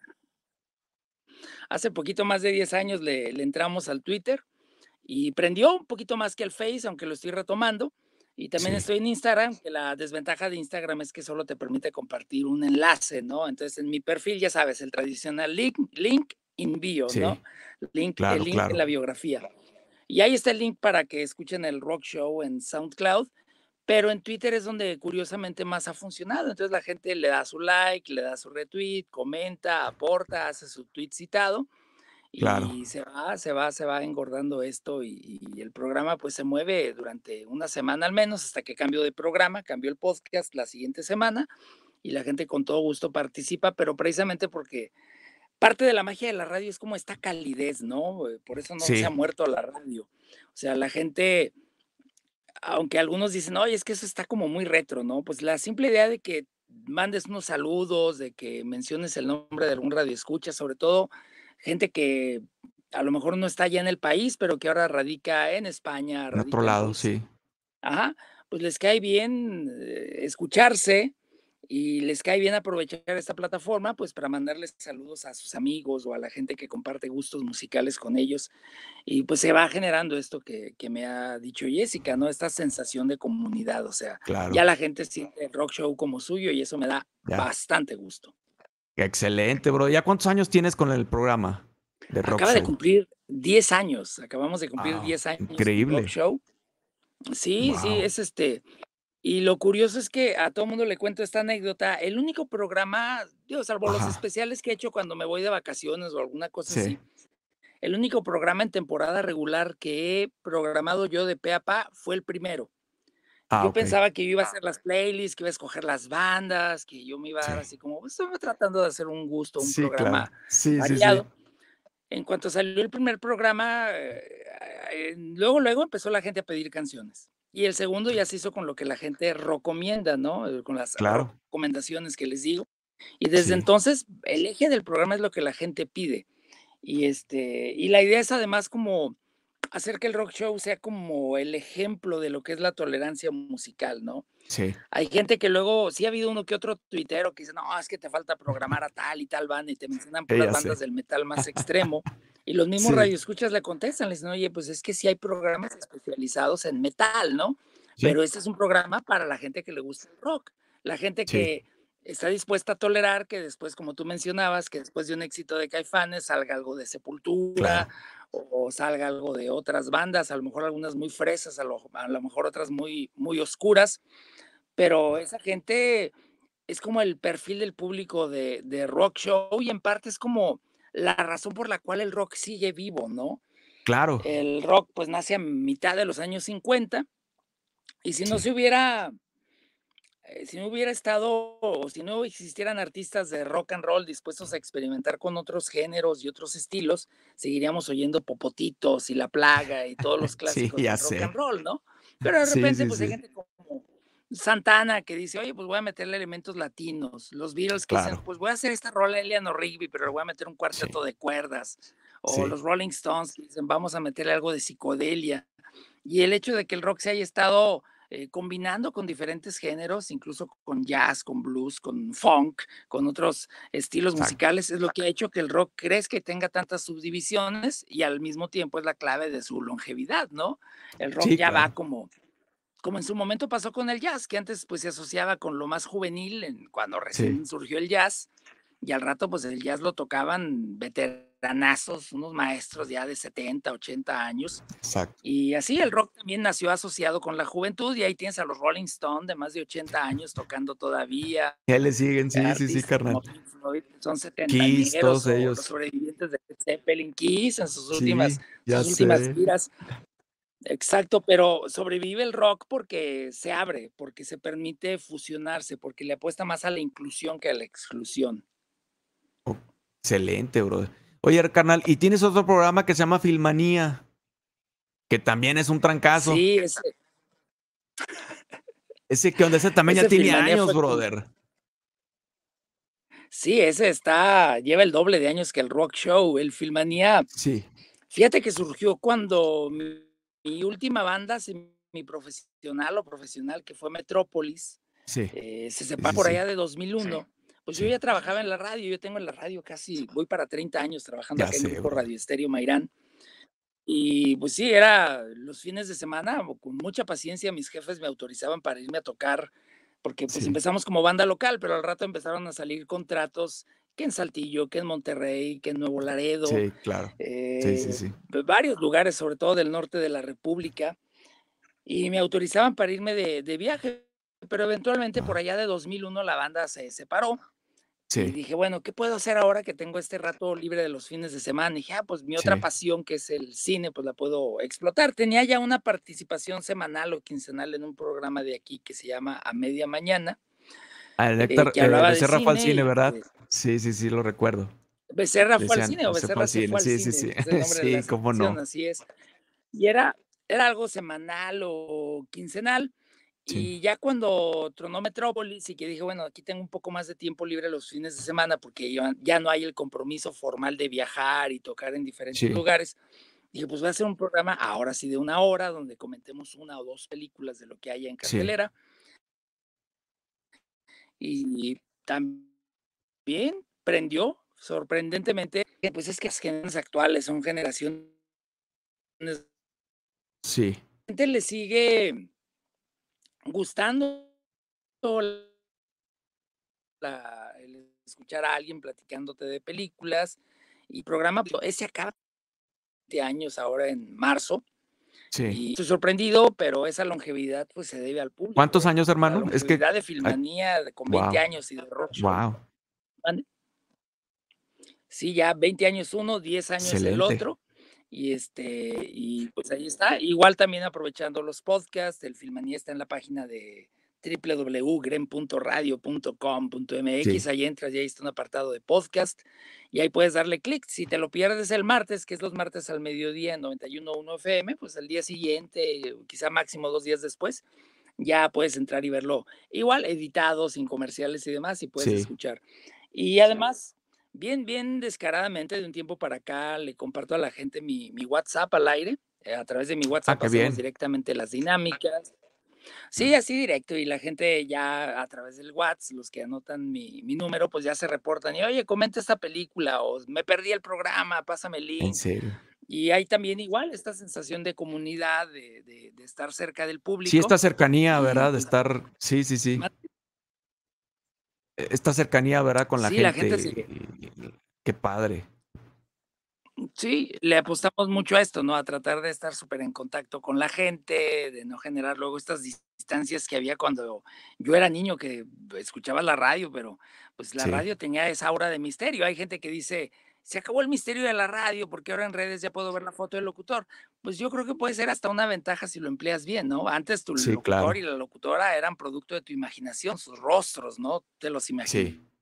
Speaker 2: hace poquito más de diez años le, le entramos al Twitter y prendió un poquito más que el Face, aunque lo estoy retomando. Y también
Speaker 1: Sí,
Speaker 2: estoy en Instagram, que la desventaja de Instagram es que solo te permite compartir un enlace, ¿no? Entonces en mi perfil, ya sabes, el tradicional link, link in bio, ¿no?
Speaker 1: sí,
Speaker 2: Link, el
Speaker 1: claro,
Speaker 2: link en la
Speaker 1: claro.
Speaker 2: biografía. Y ahí está el link para que escuchen el Rock Show en SoundCloud, pero en Twitter es donde curiosamente más ha funcionado. Entonces la gente le da su like, le da su retweet, comenta, aporta, hace su tweet citado
Speaker 1: Claro,
Speaker 2: y se va, se va, se va engordando esto y, y el programa pues se mueve durante una semana al menos hasta que cambio de programa, cambio el podcast la siguiente semana y la gente con todo gusto participa, pero precisamente porque parte de la magia de la radio es como esta calidez, ¿no? Eh, Por eso no se ha
Speaker 1: sí,
Speaker 2: muerto la radio. O sea, la gente, aunque algunos dicen, oye, es que eso está como muy retro, ¿no? Pues la simple idea de que mandes unos saludos, de que menciones el nombre de algún radio escucha, sobre todo gente que a lo mejor no está ya en el país, pero que ahora radica en España,
Speaker 1: en otro
Speaker 2: radica en
Speaker 1: lado,
Speaker 2: Rusia.
Speaker 1: sí.
Speaker 2: Ajá, pues les cae bien eh, escucharse y les cae bien aprovechar esta plataforma, pues para mandarles saludos a sus amigos o a la gente que comparte gustos musicales con ellos. Y pues se va generando esto que, que me ha dicho Jessica, ¿no? Esta sensación de comunidad, o sea, ya
Speaker 1: Claro,
Speaker 2: la gente siente el rock show como suyo y eso me da
Speaker 1: ya.
Speaker 2: bastante gusto.
Speaker 1: Excelente, bro. ¿Ya cuántos años tienes con el programa de Rock
Speaker 2: Acaba de
Speaker 1: Show?
Speaker 2: cumplir diez años, acabamos de cumplir
Speaker 1: Wow,
Speaker 2: diez años con Rock
Speaker 1: increíble.
Speaker 2: Show. Sí, sí,
Speaker 1: Wow.
Speaker 2: es este, Y lo curioso es que a todo mundo le cuento esta anécdota, el único programa, digo, salvo los
Speaker 1: Ajá.
Speaker 2: especiales que he hecho cuando me voy de vacaciones o alguna cosa
Speaker 1: Sí.
Speaker 2: así, el único programa en temporada regular que he programado yo de pe a pa fue el primero.
Speaker 1: Ah,
Speaker 2: Yo
Speaker 1: okey.
Speaker 2: pensaba que yo iba a hacer las playlists, que iba a escoger las bandas, que yo me iba a dar
Speaker 1: Sí.
Speaker 2: así como, pues, estaba tratando de hacer un gusto, un
Speaker 1: Sí, claro.
Speaker 2: programa
Speaker 1: Sí, sí, sí.
Speaker 2: variado. En cuanto salió el primer programa, eh, eh, luego, luego empezó la gente a pedir canciones. Y el segundo ya se hizo con lo que la gente recomienda, ¿no? Eh, con las
Speaker 1: Claro.
Speaker 2: recomendaciones que les digo. Y desde
Speaker 1: Sí.
Speaker 2: entonces, el eje del programa es lo que la gente pide. Y, este, y la idea es además como hacer que el rock show sea como el ejemplo de lo que es la tolerancia musical, ¿no?
Speaker 1: Sí.
Speaker 2: Hay gente que luego, sí ha habido uno que otro tuitero que dice, no, es que te falta programar a tal y tal banda y te mencionan
Speaker 1: Sí,
Speaker 2: puras
Speaker 1: ya
Speaker 2: bandas
Speaker 1: sé.
Speaker 2: del metal más extremo. Y los mismos
Speaker 1: Sí.
Speaker 2: radioescuchas le contestan, le dicen, oye, pues es que sí hay programas especializados en metal, ¿no?
Speaker 1: Sí.
Speaker 2: Pero este es un programa para la gente que le gusta el rock, la gente
Speaker 1: Sí.
Speaker 2: que está dispuesta a tolerar que después, como tú mencionabas, que después de un éxito de Caifanes salga algo de Sepultura
Speaker 1: Claro.
Speaker 2: o, o salga algo de otras bandas, a lo mejor algunas muy fresas, a lo, a lo mejor otras muy, muy oscuras, pero esa gente es como el perfil del público de, de rock show y en parte es como la razón por la cual el rock sigue vivo, ¿no?
Speaker 1: Claro.
Speaker 2: El rock pues nace a mitad de los años cincuenta y si no
Speaker 1: Sí.
Speaker 2: se hubiera, eh, si no hubiera estado o si no existieran artistas de rock and roll dispuestos a experimentar con otros géneros y otros estilos, seguiríamos oyendo Popotitos y La Plaga y todos los
Speaker 1: Sí,
Speaker 2: clásicos
Speaker 1: ya
Speaker 2: del rock
Speaker 1: sé.
Speaker 2: and roll, ¿no? Pero de
Speaker 1: Sí,
Speaker 2: repente
Speaker 1: sí,
Speaker 2: pues hay
Speaker 1: sí.
Speaker 2: gente como Santana que dice, oye, pues voy a meterle elementos latinos. Los Beatles que dicen,
Speaker 1: Claro.
Speaker 2: pues voy a hacer esta rola de Eleanor Rigby, pero le voy a meter un
Speaker 1: Sí.
Speaker 2: cuarteto de cuerdas. O
Speaker 1: Sí.
Speaker 2: los Rolling Stones que dicen, vamos a meterle algo de psicodelia. Y el hecho de que el rock se haya estado eh, combinando con diferentes géneros, incluso con jazz, con blues, con funk, con otros estilos
Speaker 1: Exacto.
Speaker 2: musicales, es lo que ha hecho que el rock crezca y tenga tantas subdivisiones y al mismo tiempo es la clave de su longevidad, ¿no? El rock
Speaker 1: Sí,
Speaker 2: ya va
Speaker 1: claro.
Speaker 2: como como en su momento pasó con el jazz, que antes pues se asociaba con lo más juvenil en, cuando
Speaker 1: Sí.
Speaker 2: recién surgió el jazz, y al rato pues el jazz lo tocaban veteranazos, unos maestros ya de setenta, ochenta años,
Speaker 1: Exacto.
Speaker 2: y así el rock también nació asociado con la juventud, y ahí tienes a los Rolling Stone de más de ochenta años tocando todavía,
Speaker 1: Ya le siguen. Sí, sí, sí,
Speaker 2: artistas como
Speaker 1: carnal.
Speaker 2: Pink Floyd, que son
Speaker 1: Kiss,
Speaker 2: setenteneros,
Speaker 1: todos
Speaker 2: o los
Speaker 1: ellos.
Speaker 2: sobrevivientes de Led Zeppelin, Kiss en sus últimas,
Speaker 1: Sí, ya
Speaker 2: sus últimas
Speaker 1: sé.
Speaker 2: giras. Exacto, pero sobrevive el rock porque se abre, porque se permite fusionarse, porque le apuesta más a la inclusión que a la exclusión.
Speaker 1: Oh, excelente, brother. Oye, carnal, y tienes otro programa que se llama Filmanía, que también es un trancazo.
Speaker 2: Sí, ese,
Speaker 1: Ese, ¿qué onda? Ese también ya
Speaker 2: ese
Speaker 1: tiene
Speaker 2: Filmanía
Speaker 1: años,
Speaker 2: fue como,
Speaker 1: brother.
Speaker 2: sí, ese está, lleva el doble de años que el rock show. El Filmanía,
Speaker 1: Sí,
Speaker 2: fíjate que surgió cuando mi, mi última banda semiprofesional o profesional, que fue Metrópolis,
Speaker 1: sí,
Speaker 2: eh, se
Speaker 1: sí,
Speaker 2: separa
Speaker 1: sí,
Speaker 2: por
Speaker 1: sí,
Speaker 2: allá de dos mil uno. Pues yo
Speaker 1: sí.
Speaker 2: ya trabajaba en la radio, yo tengo en la radio casi, voy para treinta años trabajando
Speaker 1: Ya
Speaker 2: acá en
Speaker 1: sé,
Speaker 2: Grupo
Speaker 1: brother.
Speaker 2: Radio Estéreo Mairán. Y pues sí, era los fines de semana, o con mucha paciencia mis jefes me autorizaban para irme a tocar, porque pues
Speaker 1: Sí,
Speaker 2: empezamos como banda local, pero al rato empezaron a salir contratos que en Saltillo, que en Monterrey, que en Nuevo Laredo,
Speaker 1: sí, claro. Sí, sí,
Speaker 2: eh,
Speaker 1: sí.
Speaker 2: varios lugares, sobre todo del norte de la República, y me autorizaban para irme de, de viaje, pero eventualmente por
Speaker 1: Ah,
Speaker 2: allá de dos mil uno la banda se separó y
Speaker 1: sí,
Speaker 2: dije, bueno, ¿qué puedo hacer ahora que tengo este rato libre de los fines de semana? Y dije, ah, pues mi otra
Speaker 1: sí.
Speaker 2: pasión, que es el cine, pues la puedo explotar. Tenía ya una participación semanal o quincenal en un programa de aquí que se llama A Media Mañana,
Speaker 1: Ah, el
Speaker 2: eh,
Speaker 1: Héctor,
Speaker 2: que
Speaker 1: eh,
Speaker 2: hablaba de
Speaker 1: Becerra fue al
Speaker 2: cine
Speaker 1: cine,
Speaker 2: y
Speaker 1: ¿verdad?
Speaker 2: que
Speaker 1: Sí, sí, sí, lo recuerdo.
Speaker 2: Becerra fue al
Speaker 1: Decían,
Speaker 2: cine o
Speaker 1: se fue
Speaker 2: Becerra
Speaker 1: al
Speaker 2: se
Speaker 1: cine.
Speaker 2: fue al
Speaker 1: Sí, sí,
Speaker 2: cine,
Speaker 1: sí.
Speaker 2: es el nombre de la
Speaker 1: Sí, cómo
Speaker 2: sección,
Speaker 1: no.
Speaker 2: así es. Y era, era algo semanal o quincenal.
Speaker 1: Sí,
Speaker 2: Y ya cuando tronó Metrópolis y que dije, bueno, aquí tengo un poco más de tiempo libre los fines de semana porque ya, ya no hay el compromiso formal de viajar y tocar en diferentes
Speaker 1: sí,
Speaker 2: lugares, dije, pues voy a hacer un programa ahora sí de una hora donde comentemos una o dos películas de lo que haya en
Speaker 1: sí,
Speaker 2: cartelera. Y también prendió, sorprendentemente, pues es que las generaciones actuales son generaciones,
Speaker 1: sí,
Speaker 2: la gente le sigue gustando la, el escuchar a alguien platicándote de películas y programa, ese acaba de años ahora en marzo,
Speaker 1: Sí.
Speaker 2: Y estoy sorprendido, pero esa longevidad, pues, se debe al público,
Speaker 1: ¿Cuántos
Speaker 2: ¿eh?
Speaker 1: años,
Speaker 2: La
Speaker 1: hermano? Es que
Speaker 2: longevidad de
Speaker 1: ay,
Speaker 2: Filmanía de con veinte
Speaker 1: guau,
Speaker 2: años y de Rock Show.
Speaker 1: guau.
Speaker 2: ¿Mande? Sí, ya veinte años uno, diez años el
Speaker 1: Excelente.
Speaker 2: otro, y, este, y pues ahí está. Igual también aprovechando los podcasts, el Filmanía está en la página de doble u doble u doble u punto grem punto radio punto com punto mx,
Speaker 1: Sí.
Speaker 2: ahí entras y ahí está un apartado de podcast, y ahí puedes darle clic. Si te lo pierdes el martes, que es los martes al mediodía en noventa y uno punto uno F M, pues al día siguiente, quizá máximo dos días después, ya puedes entrar y verlo igual, editado, sin comerciales y demás, y puedes
Speaker 1: Sí.
Speaker 2: escuchar. Y además, bien, bien descaradamente, de un tiempo para acá, le comparto a la gente mi mi WhatsApp al aire. Eh, a través de mi
Speaker 1: Ah,
Speaker 2: WhatsApp
Speaker 1: qué
Speaker 2: hacemos
Speaker 1: bien.
Speaker 2: directamente las dinámicas. Sí, así directo, y la gente ya a través del Whats, los que anotan mi mi número, pues ya se reportan y: "Oye, comenta esta película", o "Me perdí el programa, pásame el
Speaker 1: ¿En
Speaker 2: link".
Speaker 1: serio?
Speaker 2: Y hay también igual esta sensación de comunidad, de de de estar cerca del
Speaker 1: Sí,
Speaker 2: público,
Speaker 1: esta cercanía,
Speaker 2: y
Speaker 1: ¿verdad? De
Speaker 2: pues
Speaker 1: estar sí, sí, sí.
Speaker 2: mande.
Speaker 1: E esta cercanía, ¿verdad? Con la
Speaker 2: Sí, la
Speaker 1: gente,
Speaker 2: gente se
Speaker 1: y y qué padre.
Speaker 2: Sí, le apostamos mucho a esto, ¿no? A tratar de estar súper en contacto con la gente, de no generar luego estas distancias que había cuando yo era niño, que escuchaba la radio, pero, pues, la
Speaker 1: Sí.
Speaker 2: radio tenía esa aura de misterio. Hay gente que dice: "Se acabó el misterio de la radio, porque ahora en redes ya puedo ver la foto del locutor". Pues, yo creo que puede ser hasta una ventaja si lo empleas bien, ¿no? Antes tu
Speaker 1: Sí,
Speaker 2: locutor y
Speaker 1: claro.
Speaker 2: la locutora eran producto de tu imaginación, sus rostros, ¿no? Te los imaginabas
Speaker 1: Sí.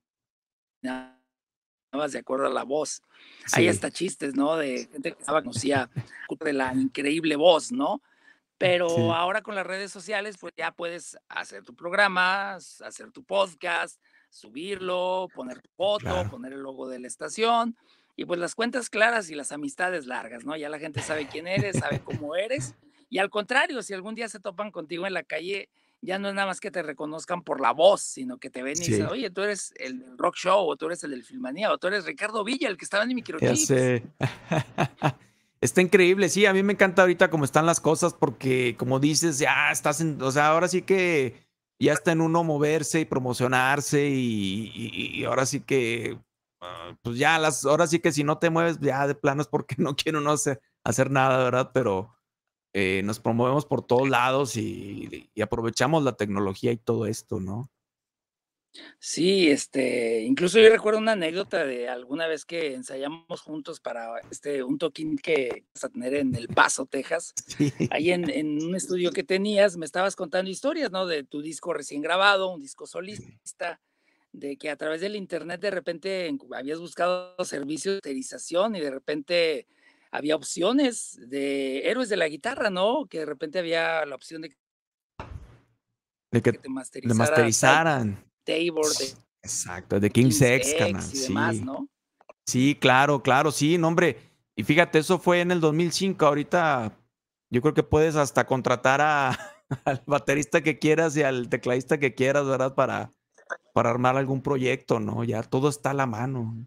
Speaker 2: de acuerdo a la voz. Hay
Speaker 1: Sí.
Speaker 2: hasta chistes, ¿no? De gente que conocía de la increíble voz, ¿no? Pero
Speaker 1: Sí.
Speaker 2: ahora con las redes sociales, pues ya puedes hacer tu programa, s hacer tu podcast, subirlo, poner tu foto,
Speaker 1: Claro.
Speaker 2: poner el logo de la estación, y pues las cuentas claras y las amistades largas, ¿no? Ya la gente sabe quién eres, sabe cómo eres, y al contrario, si algún día se topan contigo en la calle, ya no es nada más que te reconozcan por la voz, sino que te ven y dicen:
Speaker 1: Sí.
Speaker 2: "Oye, tú eres el del Rock Show, o tú eres el del Filmanía, o tú eres Ricardo Villa, el que estaba en
Speaker 1: Ya
Speaker 2: Microchips".
Speaker 1: sé. Está increíble. Sí, a mí me encanta ahorita cómo están las cosas, porque, como dices, ya estás en o sea, ahora sí que ya está en uno moverse y promocionarse, y y y ahora sí que, ah, pues ya las ahora sí que si no te mueves, ya de plano es porque no quiere uno hacer hacer nada, ¿verdad? Pero, eh, nos promovemos por todos lados y y aprovechamos la tecnología y todo esto, ¿no?
Speaker 2: Sí, este, incluso yo recuerdo una anécdota de alguna vez que ensayamos juntos para, este, un toquín que vas a tener en El Paso, Texas.
Speaker 1: Sí.
Speaker 2: Ahí en en un estudio que tenías, me estabas contando historias, ¿no? De tu disco recién grabado, un disco
Speaker 1: Sí.
Speaker 2: solista, de que a través del Internet de repente encu habías buscado servicios de masterización y de repente había opciones de héroes de la guitarra, ¿no? Que de repente había la opción de
Speaker 1: De que
Speaker 2: que te
Speaker 1: le
Speaker 2: masterizara Ty
Speaker 1: masterizaran.
Speaker 2: Tabor de
Speaker 1: Exacto, de King's
Speaker 2: King's
Speaker 1: X, carnal,
Speaker 2: X y demás,
Speaker 1: sí.
Speaker 2: ¿no?
Speaker 1: Sí, claro, claro, sí, no, hombre. Y fíjate, eso fue en el dos mil cinco. Ahorita yo creo que puedes hasta contratar a al baterista que quieras y al tecladista que quieras, ¿verdad? Para para armar algún proyecto, ¿no? Ya todo está a la mano.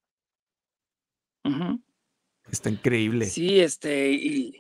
Speaker 2: Ujú.
Speaker 1: Está increíble.
Speaker 2: Sí, este, y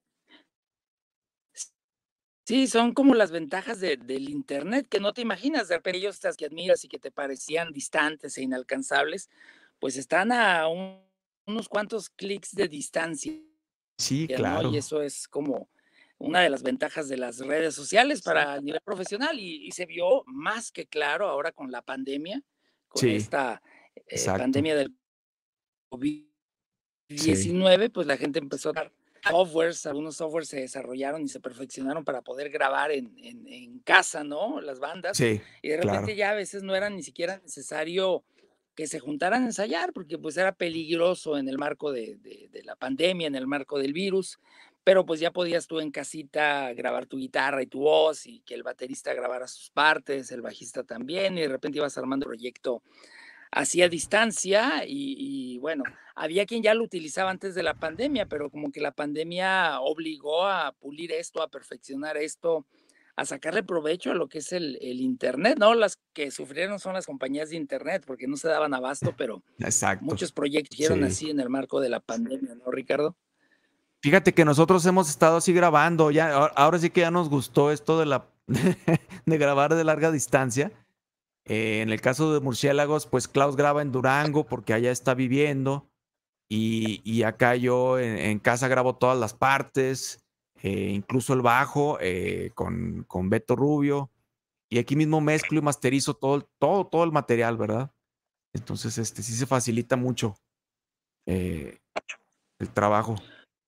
Speaker 2: sí, son como las ventajas de del Internet que no te imaginas, de aquellos que admiras y que te parecían distantes e inalcanzables, pues están a un unos cuantos clics de distancia,
Speaker 1: Sí,
Speaker 2: ¿no? Y
Speaker 1: claro.
Speaker 2: eso es como una de las ventajas de las redes sociales para el nivel profesional, y y se vio más que claro ahora con la pandemia, con
Speaker 1: Sí,
Speaker 2: esta, eh,
Speaker 1: exacto.
Speaker 2: pandemia del COVID
Speaker 1: Sí.
Speaker 2: diecinueve, pues la gente empezó a dar softwares, algunos softwares se desarrollaron y se perfeccionaron para poder grabar en en en casa, ¿no? Las bandas,
Speaker 1: Sí,
Speaker 2: y de repente
Speaker 1: claro.
Speaker 2: ya a veces no era ni siquiera necesario que se juntaran a ensayar, porque, pues, era peligroso en el marco de de de la pandemia, en el marco del virus, pero, pues, ya podías tú en casita grabar tu guitarra y tu voz, y que el baterista grabara sus partes, el bajista también, y de repente ibas armando proyecto así a distancia, y y bueno, había quien ya lo utilizaba antes de la pandemia, pero como que la pandemia obligó a pulir esto, a perfeccionar esto, a sacarle provecho a lo que es el el Internet, ¿no? Las que sufrieron son las compañías de Internet, porque no se daban abasto, pero
Speaker 1: Exacto.
Speaker 2: muchos proyectos surgieron
Speaker 1: Sí.
Speaker 2: así en el marco de la pandemia, ¿no, Ricardo?
Speaker 1: Fíjate que nosotros hemos estado así grabando, ya a ahora sí que ya nos gustó esto de la de grabar de larga distancia. Eh, en el caso de Murciélagos, pues Klaus graba en Durango porque allá está viviendo, y y acá yo en en casa grabo todas las partes. eh, incluso el bajo eh, con, con Beto Rubio, y aquí mismo mezclo y masterizo todo, el- todo, todo el material, ¿verdad? Entonces, este, sí se facilita mucho eh, el trabajo.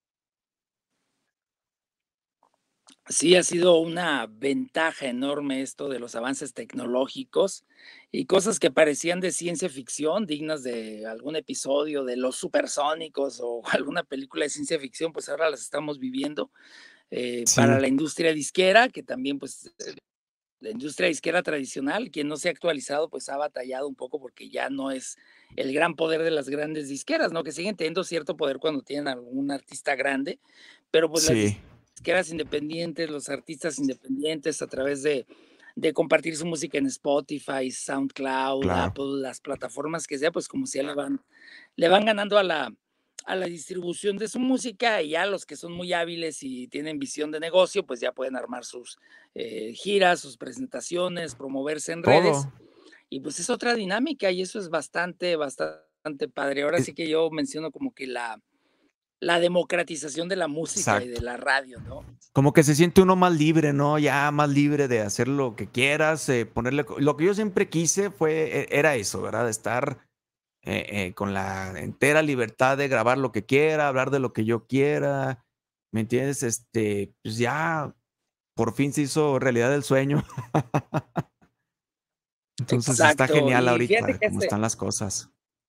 Speaker 2: Sí, ha sido una ventaja enorme esto de los avances tecnológicos y cosas que parecían de ciencia ficción, dignas de algún episodio de Los Supersónicos o alguna película de ciencia ficción, pues ahora las estamos viviendo. Eh, para
Speaker 1: Sí,
Speaker 2: la industria disquera, que también pues eh, la industria disquera tradicional, quien no se ha actualizado, pues ha batallado un poco porque ya no es el gran poder de las grandes disqueras, ¿no? Que siguen teniendo cierto poder cuando tienen algún artista grande, pero pues las
Speaker 1: sí,
Speaker 2: disqueras independientes, los artistas independientes a través de, de compartir su música en Spotify, SoundCloud,
Speaker 1: claro.
Speaker 2: Apple, las plataformas que sea, pues como si ya le van, le van ganando a la, a la distribución de su música y ya los que son muy hábiles y tienen visión de negocio, pues ya pueden armar sus eh, giras, sus presentaciones, promoverse en redes
Speaker 1: Todo.
Speaker 2: y pues es otra dinámica y eso es bastante, bastante padre. Ahora
Speaker 1: Es-
Speaker 2: sí que yo menciono como que la, la democratización de la música y de
Speaker 1: exacto.
Speaker 2: la radio, ¿no?
Speaker 1: Como que se siente uno más libre, ¿no? Ya más libre de hacer lo que quieras, eh, ponerle... co- Lo que yo siempre quise fue, e- era eso, ¿verdad? Estar eh, eh, con la entera libertad de grabar lo que quiera, hablar de lo que yo quiera, ¿me entiendes? Este, pues ya por fin se hizo realidad el sueño. Entonces está
Speaker 2: Exacto.
Speaker 1: genial
Speaker 2: Y fíjate
Speaker 1: ahorita
Speaker 2: que
Speaker 1: cómo
Speaker 2: hace,
Speaker 1: están las cosas.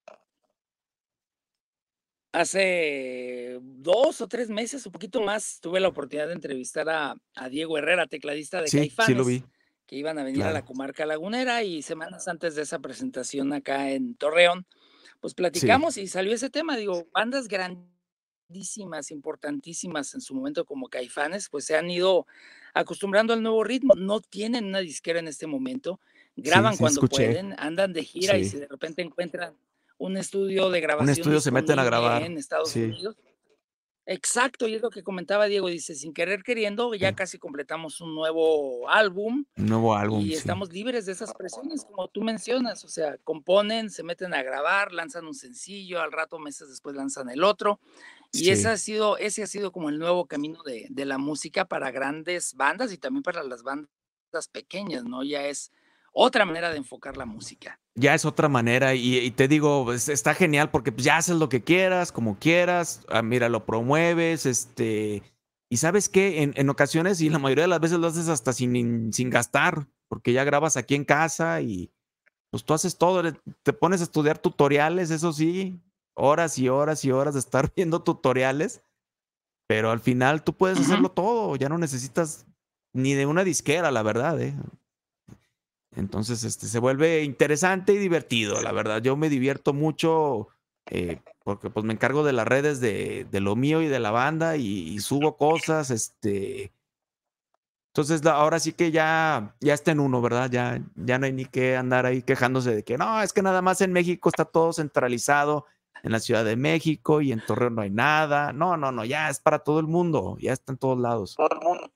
Speaker 2: hace dos o tres meses, un poquito más, tuve la oportunidad de entrevistar a, a Diego Herrera, tecladista de
Speaker 1: Sí, sí lo
Speaker 2: Caifanes,
Speaker 1: vi,
Speaker 2: que iban a venir a la
Speaker 1: claro.
Speaker 2: comarca lagunera y semanas antes de esa presentación acá en Torreón, pues
Speaker 1: Sí,
Speaker 2: platicamos y salió ese tema, digo, bandas grandísimas, importantísimas en su momento como Caifanes, pues se han ido acostumbrando al nuevo ritmo, no tienen una disquera en este momento,
Speaker 1: sí,
Speaker 2: graban
Speaker 1: sí
Speaker 2: cuando
Speaker 1: escuché.
Speaker 2: pueden, andan de gira y
Speaker 1: Sí.
Speaker 2: si de repente encuentran un estudio de
Speaker 1: Un
Speaker 2: grabación
Speaker 1: estudio se meten a
Speaker 2: disponible
Speaker 1: grabar.
Speaker 2: en Estados
Speaker 1: Sí,
Speaker 2: Unidos. Exacto, y es lo que comentaba Diego, dice, sin querer queriendo, ya
Speaker 1: sí.
Speaker 2: casi completamos un nuevo álbum
Speaker 1: Un nuevo álbum,
Speaker 2: y
Speaker 1: sí.
Speaker 2: estamos libres de esas presiones, como tú mencionas, o sea, componen, se meten a grabar, lanzan un sencillo, al rato, meses después lanzan el otro, y ese
Speaker 1: Sí.
Speaker 2: ha sido, ese ha sido como el nuevo camino de, de la música para grandes bandas y también para las bandas pequeñas, ¿no? Ya es otra manera de enfocar la música.
Speaker 1: Ya es otra manera y, y te digo, pues, está genial porque pues, ya haces lo que quieras, como quieras, ah, mira, lo promueves, este, y sabes qué, en, en ocasiones y la mayoría de las veces lo haces hasta sin, sin gastar, porque ya grabas aquí en casa y pues tú haces todo, eres- te pones a estudiar tutoriales, eso sí, horas y horas y horas de estar viendo tutoriales, pero al final tú puedes
Speaker 2: Ujú.
Speaker 1: hacerlo todo, ya no necesitas ni de una disquera, la verdad, ¿eh? Entonces, este, se vuelve interesante y divertido, la verdad. Yo me divierto mucho eh, porque pues me encargo de las redes de, de lo mío y de la banda y, y subo cosas, este. Entonces, la- ahora sí que ya, ya está en uno, ¿verdad? Ya, ya no hay ni que andar ahí quejándose de que no, es que nada más en México está todo centralizado en la Ciudad de México y en Torreón no hay nada. No, no, no, ya es para todo el mundo, ya está en todos lados,
Speaker 2: Todo el mundo.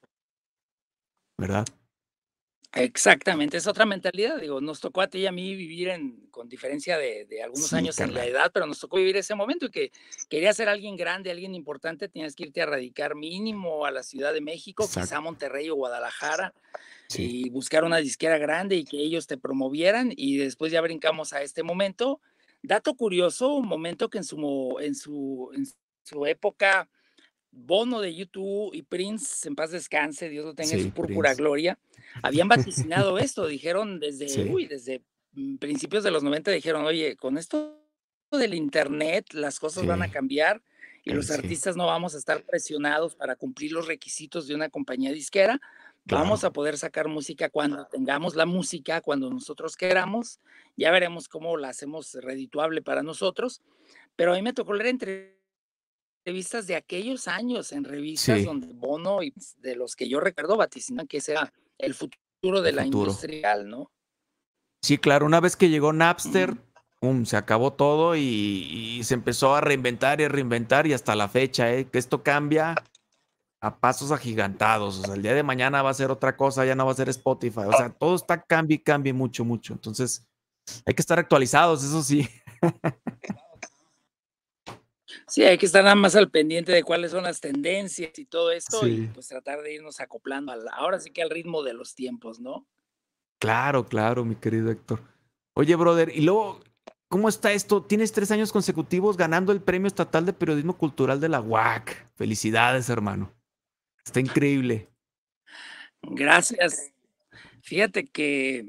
Speaker 1: ¿verdad?
Speaker 2: Exactamente, es otra mentalidad, digo, nos tocó a ti y a mí vivir en con diferencia de de algunos
Speaker 1: Sí,
Speaker 2: años en la
Speaker 1: carnal.
Speaker 2: edad, pero nos tocó vivir ese momento y que querías ser alguien grande, alguien importante, tenías que irte a radicar mínimo a la Ciudad de México, quizá a
Speaker 1: Exacto.
Speaker 2: Monterrey o Guadalajara,
Speaker 1: Sí,
Speaker 2: y buscar una disquera grande y que ellos te promovieran, y después ya brincamos a este momento. Dato curioso, un momento que en su mo en su en su época Bono de U dos y Prince, en paz descanse, Dios lo tenga en su
Speaker 1: sí,
Speaker 2: púrpura
Speaker 1: Prince.
Speaker 2: gloria, habían vaticinado esto, dijeron desde,
Speaker 1: Sí,
Speaker 2: uy, desde mm, principios de los noventa dijeron, oye, con esto del internet las cosas van a
Speaker 1: sí,
Speaker 2: cambiar y
Speaker 1: eh,
Speaker 2: los
Speaker 1: sí,
Speaker 2: artistas no vamos a estar presionados para cumplir los requisitos de una compañía disquera, vamos
Speaker 1: claro.
Speaker 2: a poder sacar música cuando tengamos la música, cuando nosotros queramos, ya veremos cómo la hacemos redituable para nosotros, pero a mí me tocó leer entre revistas de aquellos años, en revistas
Speaker 1: Sí,
Speaker 2: donde Bono y de los que yo recuerdo vaticinan que ese era el futuro
Speaker 1: el
Speaker 2: de la
Speaker 1: futuro.
Speaker 2: industrial, ¿no?
Speaker 1: Sí, claro, una vez que llegó
Speaker 2: Ujú.
Speaker 1: Napster, pum, se acabó todo y, y se empezó a reinventar y a reinventar y hasta la fecha, ¿eh? Que esto cambia a pasos agigantados. O sea, el día de mañana va a ser otra cosa, ya no va a ser Spotify. O sea, todo está cambia y cambia mucho, mucho. Entonces, hay que estar actualizados, eso sí.
Speaker 2: Sí, hay que estar nada más al pendiente de cuáles son las tendencias y todo esto, y
Speaker 1: Sí.
Speaker 2: pues tratar de irnos acoplando al ahora sí que al ritmo de los tiempos, ¿no?
Speaker 1: Claro, claro, mi querido Héctor. Oye, brother, y luego, ¿cómo está esto? Tienes tres años consecutivos ganando el Premio Estatal de Periodismo Cultural de la U A C. Felicidades, hermano. Está increíble.
Speaker 2: Gracias. Fíjate que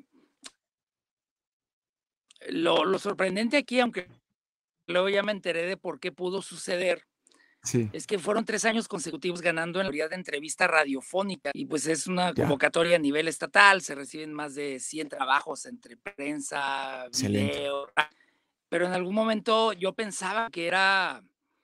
Speaker 2: lo lo sorprendente aquí, aunque luego ya me enteré de por qué pudo suceder,
Speaker 1: Sí,
Speaker 2: es que fueron tres años consecutivos ganando en la categoría de entrevista radiofónica, y pues es una
Speaker 1: ya.
Speaker 2: convocatoria a nivel estatal, se reciben más de cien trabajos entre prensa,
Speaker 1: Excelente.
Speaker 2: video, pero en algún momento yo pensaba que era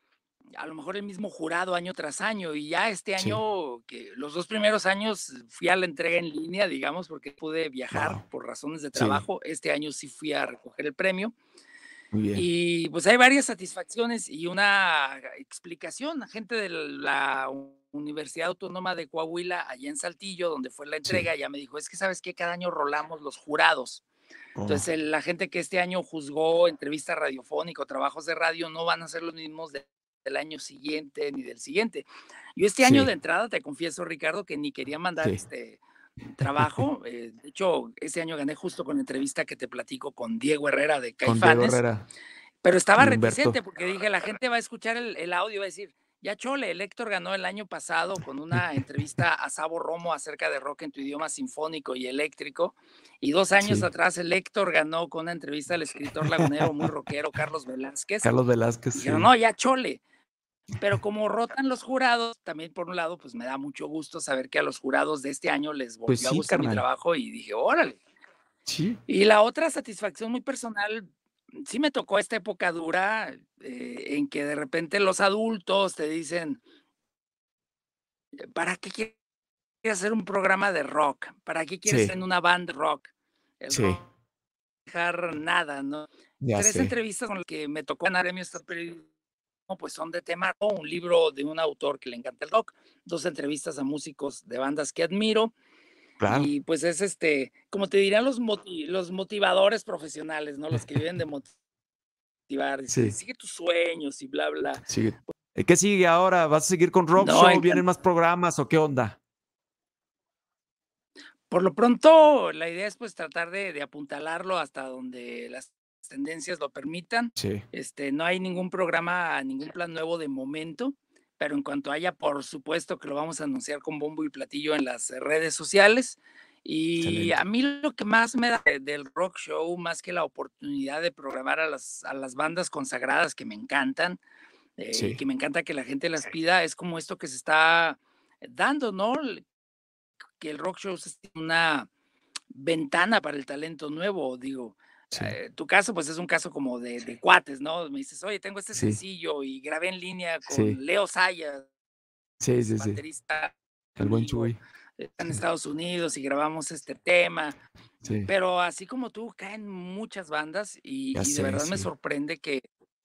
Speaker 2: a lo mejor el mismo jurado año tras año, y ya este
Speaker 1: Sí.
Speaker 2: año, que los dos primeros años fui a la entrega en línea, digamos, porque pude viajar
Speaker 1: Wow.
Speaker 2: por razones de
Speaker 1: Sí,
Speaker 2: trabajo. Este año sí fui a recoger el premio
Speaker 1: muy bien.
Speaker 2: y, pues, hay varias satisfacciones y una explicación. Gente de la Universidad Autónoma de Coahuila, allá en Saltillo, donde fue la
Speaker 1: Sí.
Speaker 2: entrega, ya me dijo: "Es que, ¿sabes qué? Cada año rolamos los jurados.
Speaker 1: Oh,
Speaker 2: Entonces, el la gente que este año juzgó entrevista radiofónica o trabajos de radio no van a ser los mismos de del año siguiente ni del siguiente". Yo este año de
Speaker 1: sí,
Speaker 2: entrada, te confieso, Ricardo, que ni quería mandar,
Speaker 1: sí.
Speaker 2: este, trabajo, eh, de hecho, ese año gané justo con la entrevista que te platico con Diego Herrera de
Speaker 1: Con Diego
Speaker 2: Caifanes,
Speaker 1: Herrera
Speaker 2: pero estaba
Speaker 1: y Humberto.
Speaker 2: reticente porque dije: "La gente va a escuchar el el audio y va a decir, ya chole, el Héctor ganó el año pasado con una entrevista a Sabo Romo acerca de rock en tu idioma sinfónico y eléctrico, y dos años
Speaker 1: Sí.
Speaker 2: atrás el Héctor ganó con una entrevista al escritor lagunero muy rockero Carlos Velázquez".
Speaker 1: Carlos Velázquez,
Speaker 2: Dijeron:
Speaker 1: sí.
Speaker 2: "No, ya chole". Pero como rotan los jurados, también por un lado, pues me da mucho gusto saber que a los jurados de este año les
Speaker 1: Pues
Speaker 2: volvió a
Speaker 1: sí,
Speaker 2: gustar mi
Speaker 1: carnal.
Speaker 2: trabajo y dije: "Órale".
Speaker 1: Sí,
Speaker 2: Y la otra satisfacción muy personal, sí me tocó esta época dura, eh, en que de repente los adultos te dicen: "¿Para qué quieres hacer un programa de rock? ¿Para qué quieres
Speaker 1: sí,
Speaker 2: ser en una banda de rock? El
Speaker 1: sí,
Speaker 2: rock dejar nada", ¿no?
Speaker 1: ya
Speaker 2: Tres
Speaker 1: sé.
Speaker 2: entrevistas con las que me tocó ganar premios periodismo, pues son de tema, ¿no? Un libro de un autor que le encanta el rock, dos entrevistas a músicos de bandas que admiro,
Speaker 1: Claro.
Speaker 2: y pues es, este, como te dirían los moti los motivadores profesionales, ¿no? Los que viven de motivar, dice:
Speaker 1: Sí,
Speaker 2: "Sigue tus sueños", y bla, bla.
Speaker 1: sigue. Eh, ¿Qué sigue ahora? ¿Vas a seguir con Rock
Speaker 2: No,
Speaker 1: Show? ¿Vienen
Speaker 2: encan
Speaker 1: más programas o qué onda?
Speaker 2: por lo pronto, la idea es, pues, tratar de de apuntalarlo hasta donde las tendencias lo permitan.
Speaker 1: Sí,
Speaker 2: Este, no hay ningún programa, ningún plan nuevo de momento, pero en cuanto haya, por supuesto que lo vamos a anunciar con bombo y platillo en las redes sociales. Y a
Speaker 1: excelente.
Speaker 2: mí lo que más me da de del rock show, más que la oportunidad de programar a las a las bandas consagradas que me encantan, eh, y
Speaker 1: Sí,
Speaker 2: que me encanta que la gente las pida, es como esto que se está dando, ¿no? Que el rock show es una ventana para el talento nuevo, digo,
Speaker 1: sí,
Speaker 2: eh, tu caso, pues, es un caso como de de cuates, ¿no? Me dices: "Oye, tengo este
Speaker 1: sí,
Speaker 2: sencillo y grabé en línea con
Speaker 1: sí,
Speaker 2: Leo Sayas,
Speaker 1: sí, sí, sí.
Speaker 2: baterista
Speaker 1: El buen
Speaker 2: amigo,
Speaker 1: Chuy.
Speaker 2: está en
Speaker 1: Sí,
Speaker 2: Estados Unidos y grabamos este tema".
Speaker 1: sí,
Speaker 2: Pero así como tú, caen muchas bandas y
Speaker 1: ya
Speaker 2: y de
Speaker 1: sé,
Speaker 2: verdad me
Speaker 1: sí.
Speaker 2: sorprende que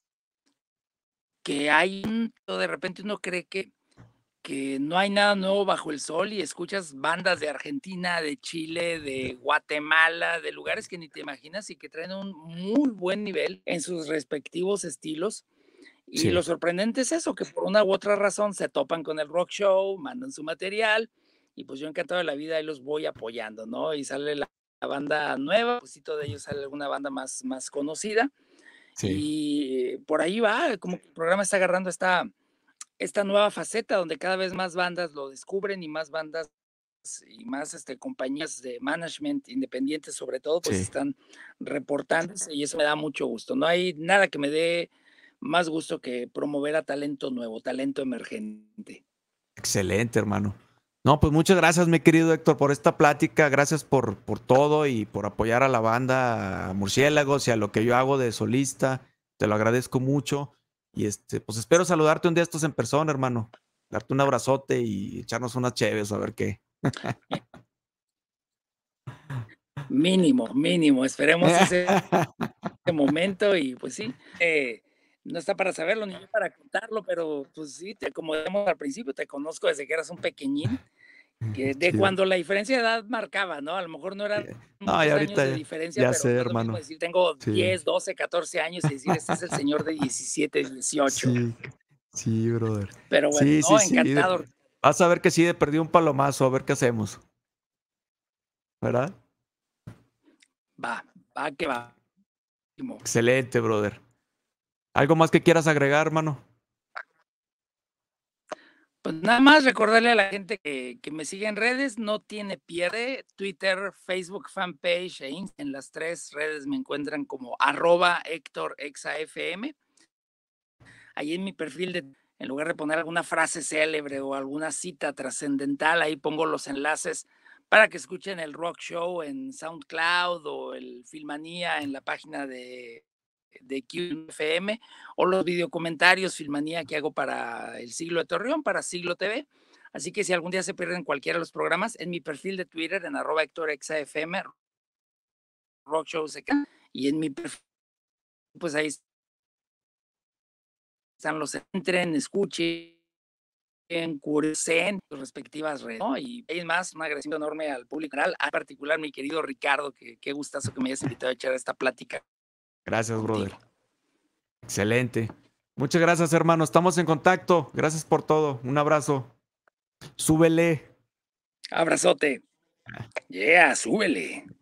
Speaker 2: que hay un de repente uno cree que que no hay nada nuevo bajo el sol y escuchas bandas de Argentina, de Chile, de Guatemala, de lugares que ni te imaginas y que traen un muy buen nivel en sus respectivos estilos. Y lo
Speaker 1: Sí,
Speaker 2: sorprendente es eso, que por una u otra razón se topan con el rock show, mandan su material y pues yo encantado de la vida ahí los voy apoyando, ¿no? Y sale la, la banda nueva, pues de ellos sale alguna banda más, más conocida
Speaker 1: sí,
Speaker 2: y por ahí va, como que el programa está agarrando esta, esta nueva faceta donde cada vez más bandas lo descubren y más bandas y más este, compañías de management independientes sobre todo, pues
Speaker 1: sí.
Speaker 2: están reportándose y eso me da mucho gusto. No hay nada que me dé más gusto que promover a talento nuevo, talento emergente.
Speaker 1: Excelente, hermano. No, pues muchas gracias, mi querido Héctor, por esta plática. Gracias por, por todo y por apoyar a la banda, a Murciélagos y a lo que yo hago de solista. Te lo agradezco mucho. Y este, pues espero saludarte un día estos en persona, hermano. Darte un abrazote y echarnos unas chéves a ver qué.
Speaker 2: Mínimo, mínimo, esperemos ese momento y pues sí, eh, no está para saberlo ni yo para contarlo, pero pues sí, te, como decíamos al principio, te conozco desde que eras un pequeñín Que de
Speaker 1: Chido.
Speaker 2: cuando la diferencia de edad marcaba, ¿no? A lo mejor no
Speaker 1: Sí.
Speaker 2: eran
Speaker 1: No, y
Speaker 2: muchos años
Speaker 1: ahorita
Speaker 2: de
Speaker 1: ya
Speaker 2: diferencia,
Speaker 1: ya
Speaker 2: pero
Speaker 1: sé,
Speaker 2: no es lo mismo
Speaker 1: hermano.
Speaker 2: decir tengo
Speaker 1: Sí.
Speaker 2: diez, doce, catorce años y decir: "Este es el señor de diecisiete, dieciocho".
Speaker 1: Sí, sí, brother.
Speaker 2: Pero bueno,
Speaker 1: Sí, sí,
Speaker 2: no,
Speaker 1: sí, de
Speaker 2: encantado.
Speaker 1: pe vas a ver que sí, de perdido un palomazo, a ver qué hacemos. ¿Verdad?
Speaker 2: Va, va que va.
Speaker 1: Excelente, brother. ¿Algo más que quieras agregar, hermano?
Speaker 2: Pues nada más recordarle a la gente que que me siga en redes, no tiene pierde, Twitter, Facebook fanpage e Insta, en las tres redes me encuentran como arroba Héctor Exa F M. Ahí en mi perfil de en lugar de poner alguna frase célebre o alguna cita trascendental, ahí pongo los enlaces para que escuchen el Rock Show en SoundCloud o el Filmanía en la página de de Q F M o los videocomentarios Filmanía que hago para El Siglo de Torreón, para Siglo T V. Así que si algún día se pierden cualquiera de los programas, en mi perfil de Twitter, en arroba Héctor Exa F M, Rock Show se queda, y en mi perfil, pues ahí están los entren, escuchen, cursen sus respectivas redes, ¿no? Y es más, un agradecimiento enorme al público general, en particular mi querido Ricardo, que qué gustazo que me hayas invitado a echar esta plática
Speaker 1: Gracias, brother.
Speaker 2: contigo.
Speaker 1: Excelente. Muchas gracias, hermano. Estamos en contacto. Gracias por todo. Un abrazo. Súbele.
Speaker 2: Abrazote. Yeah, súbele.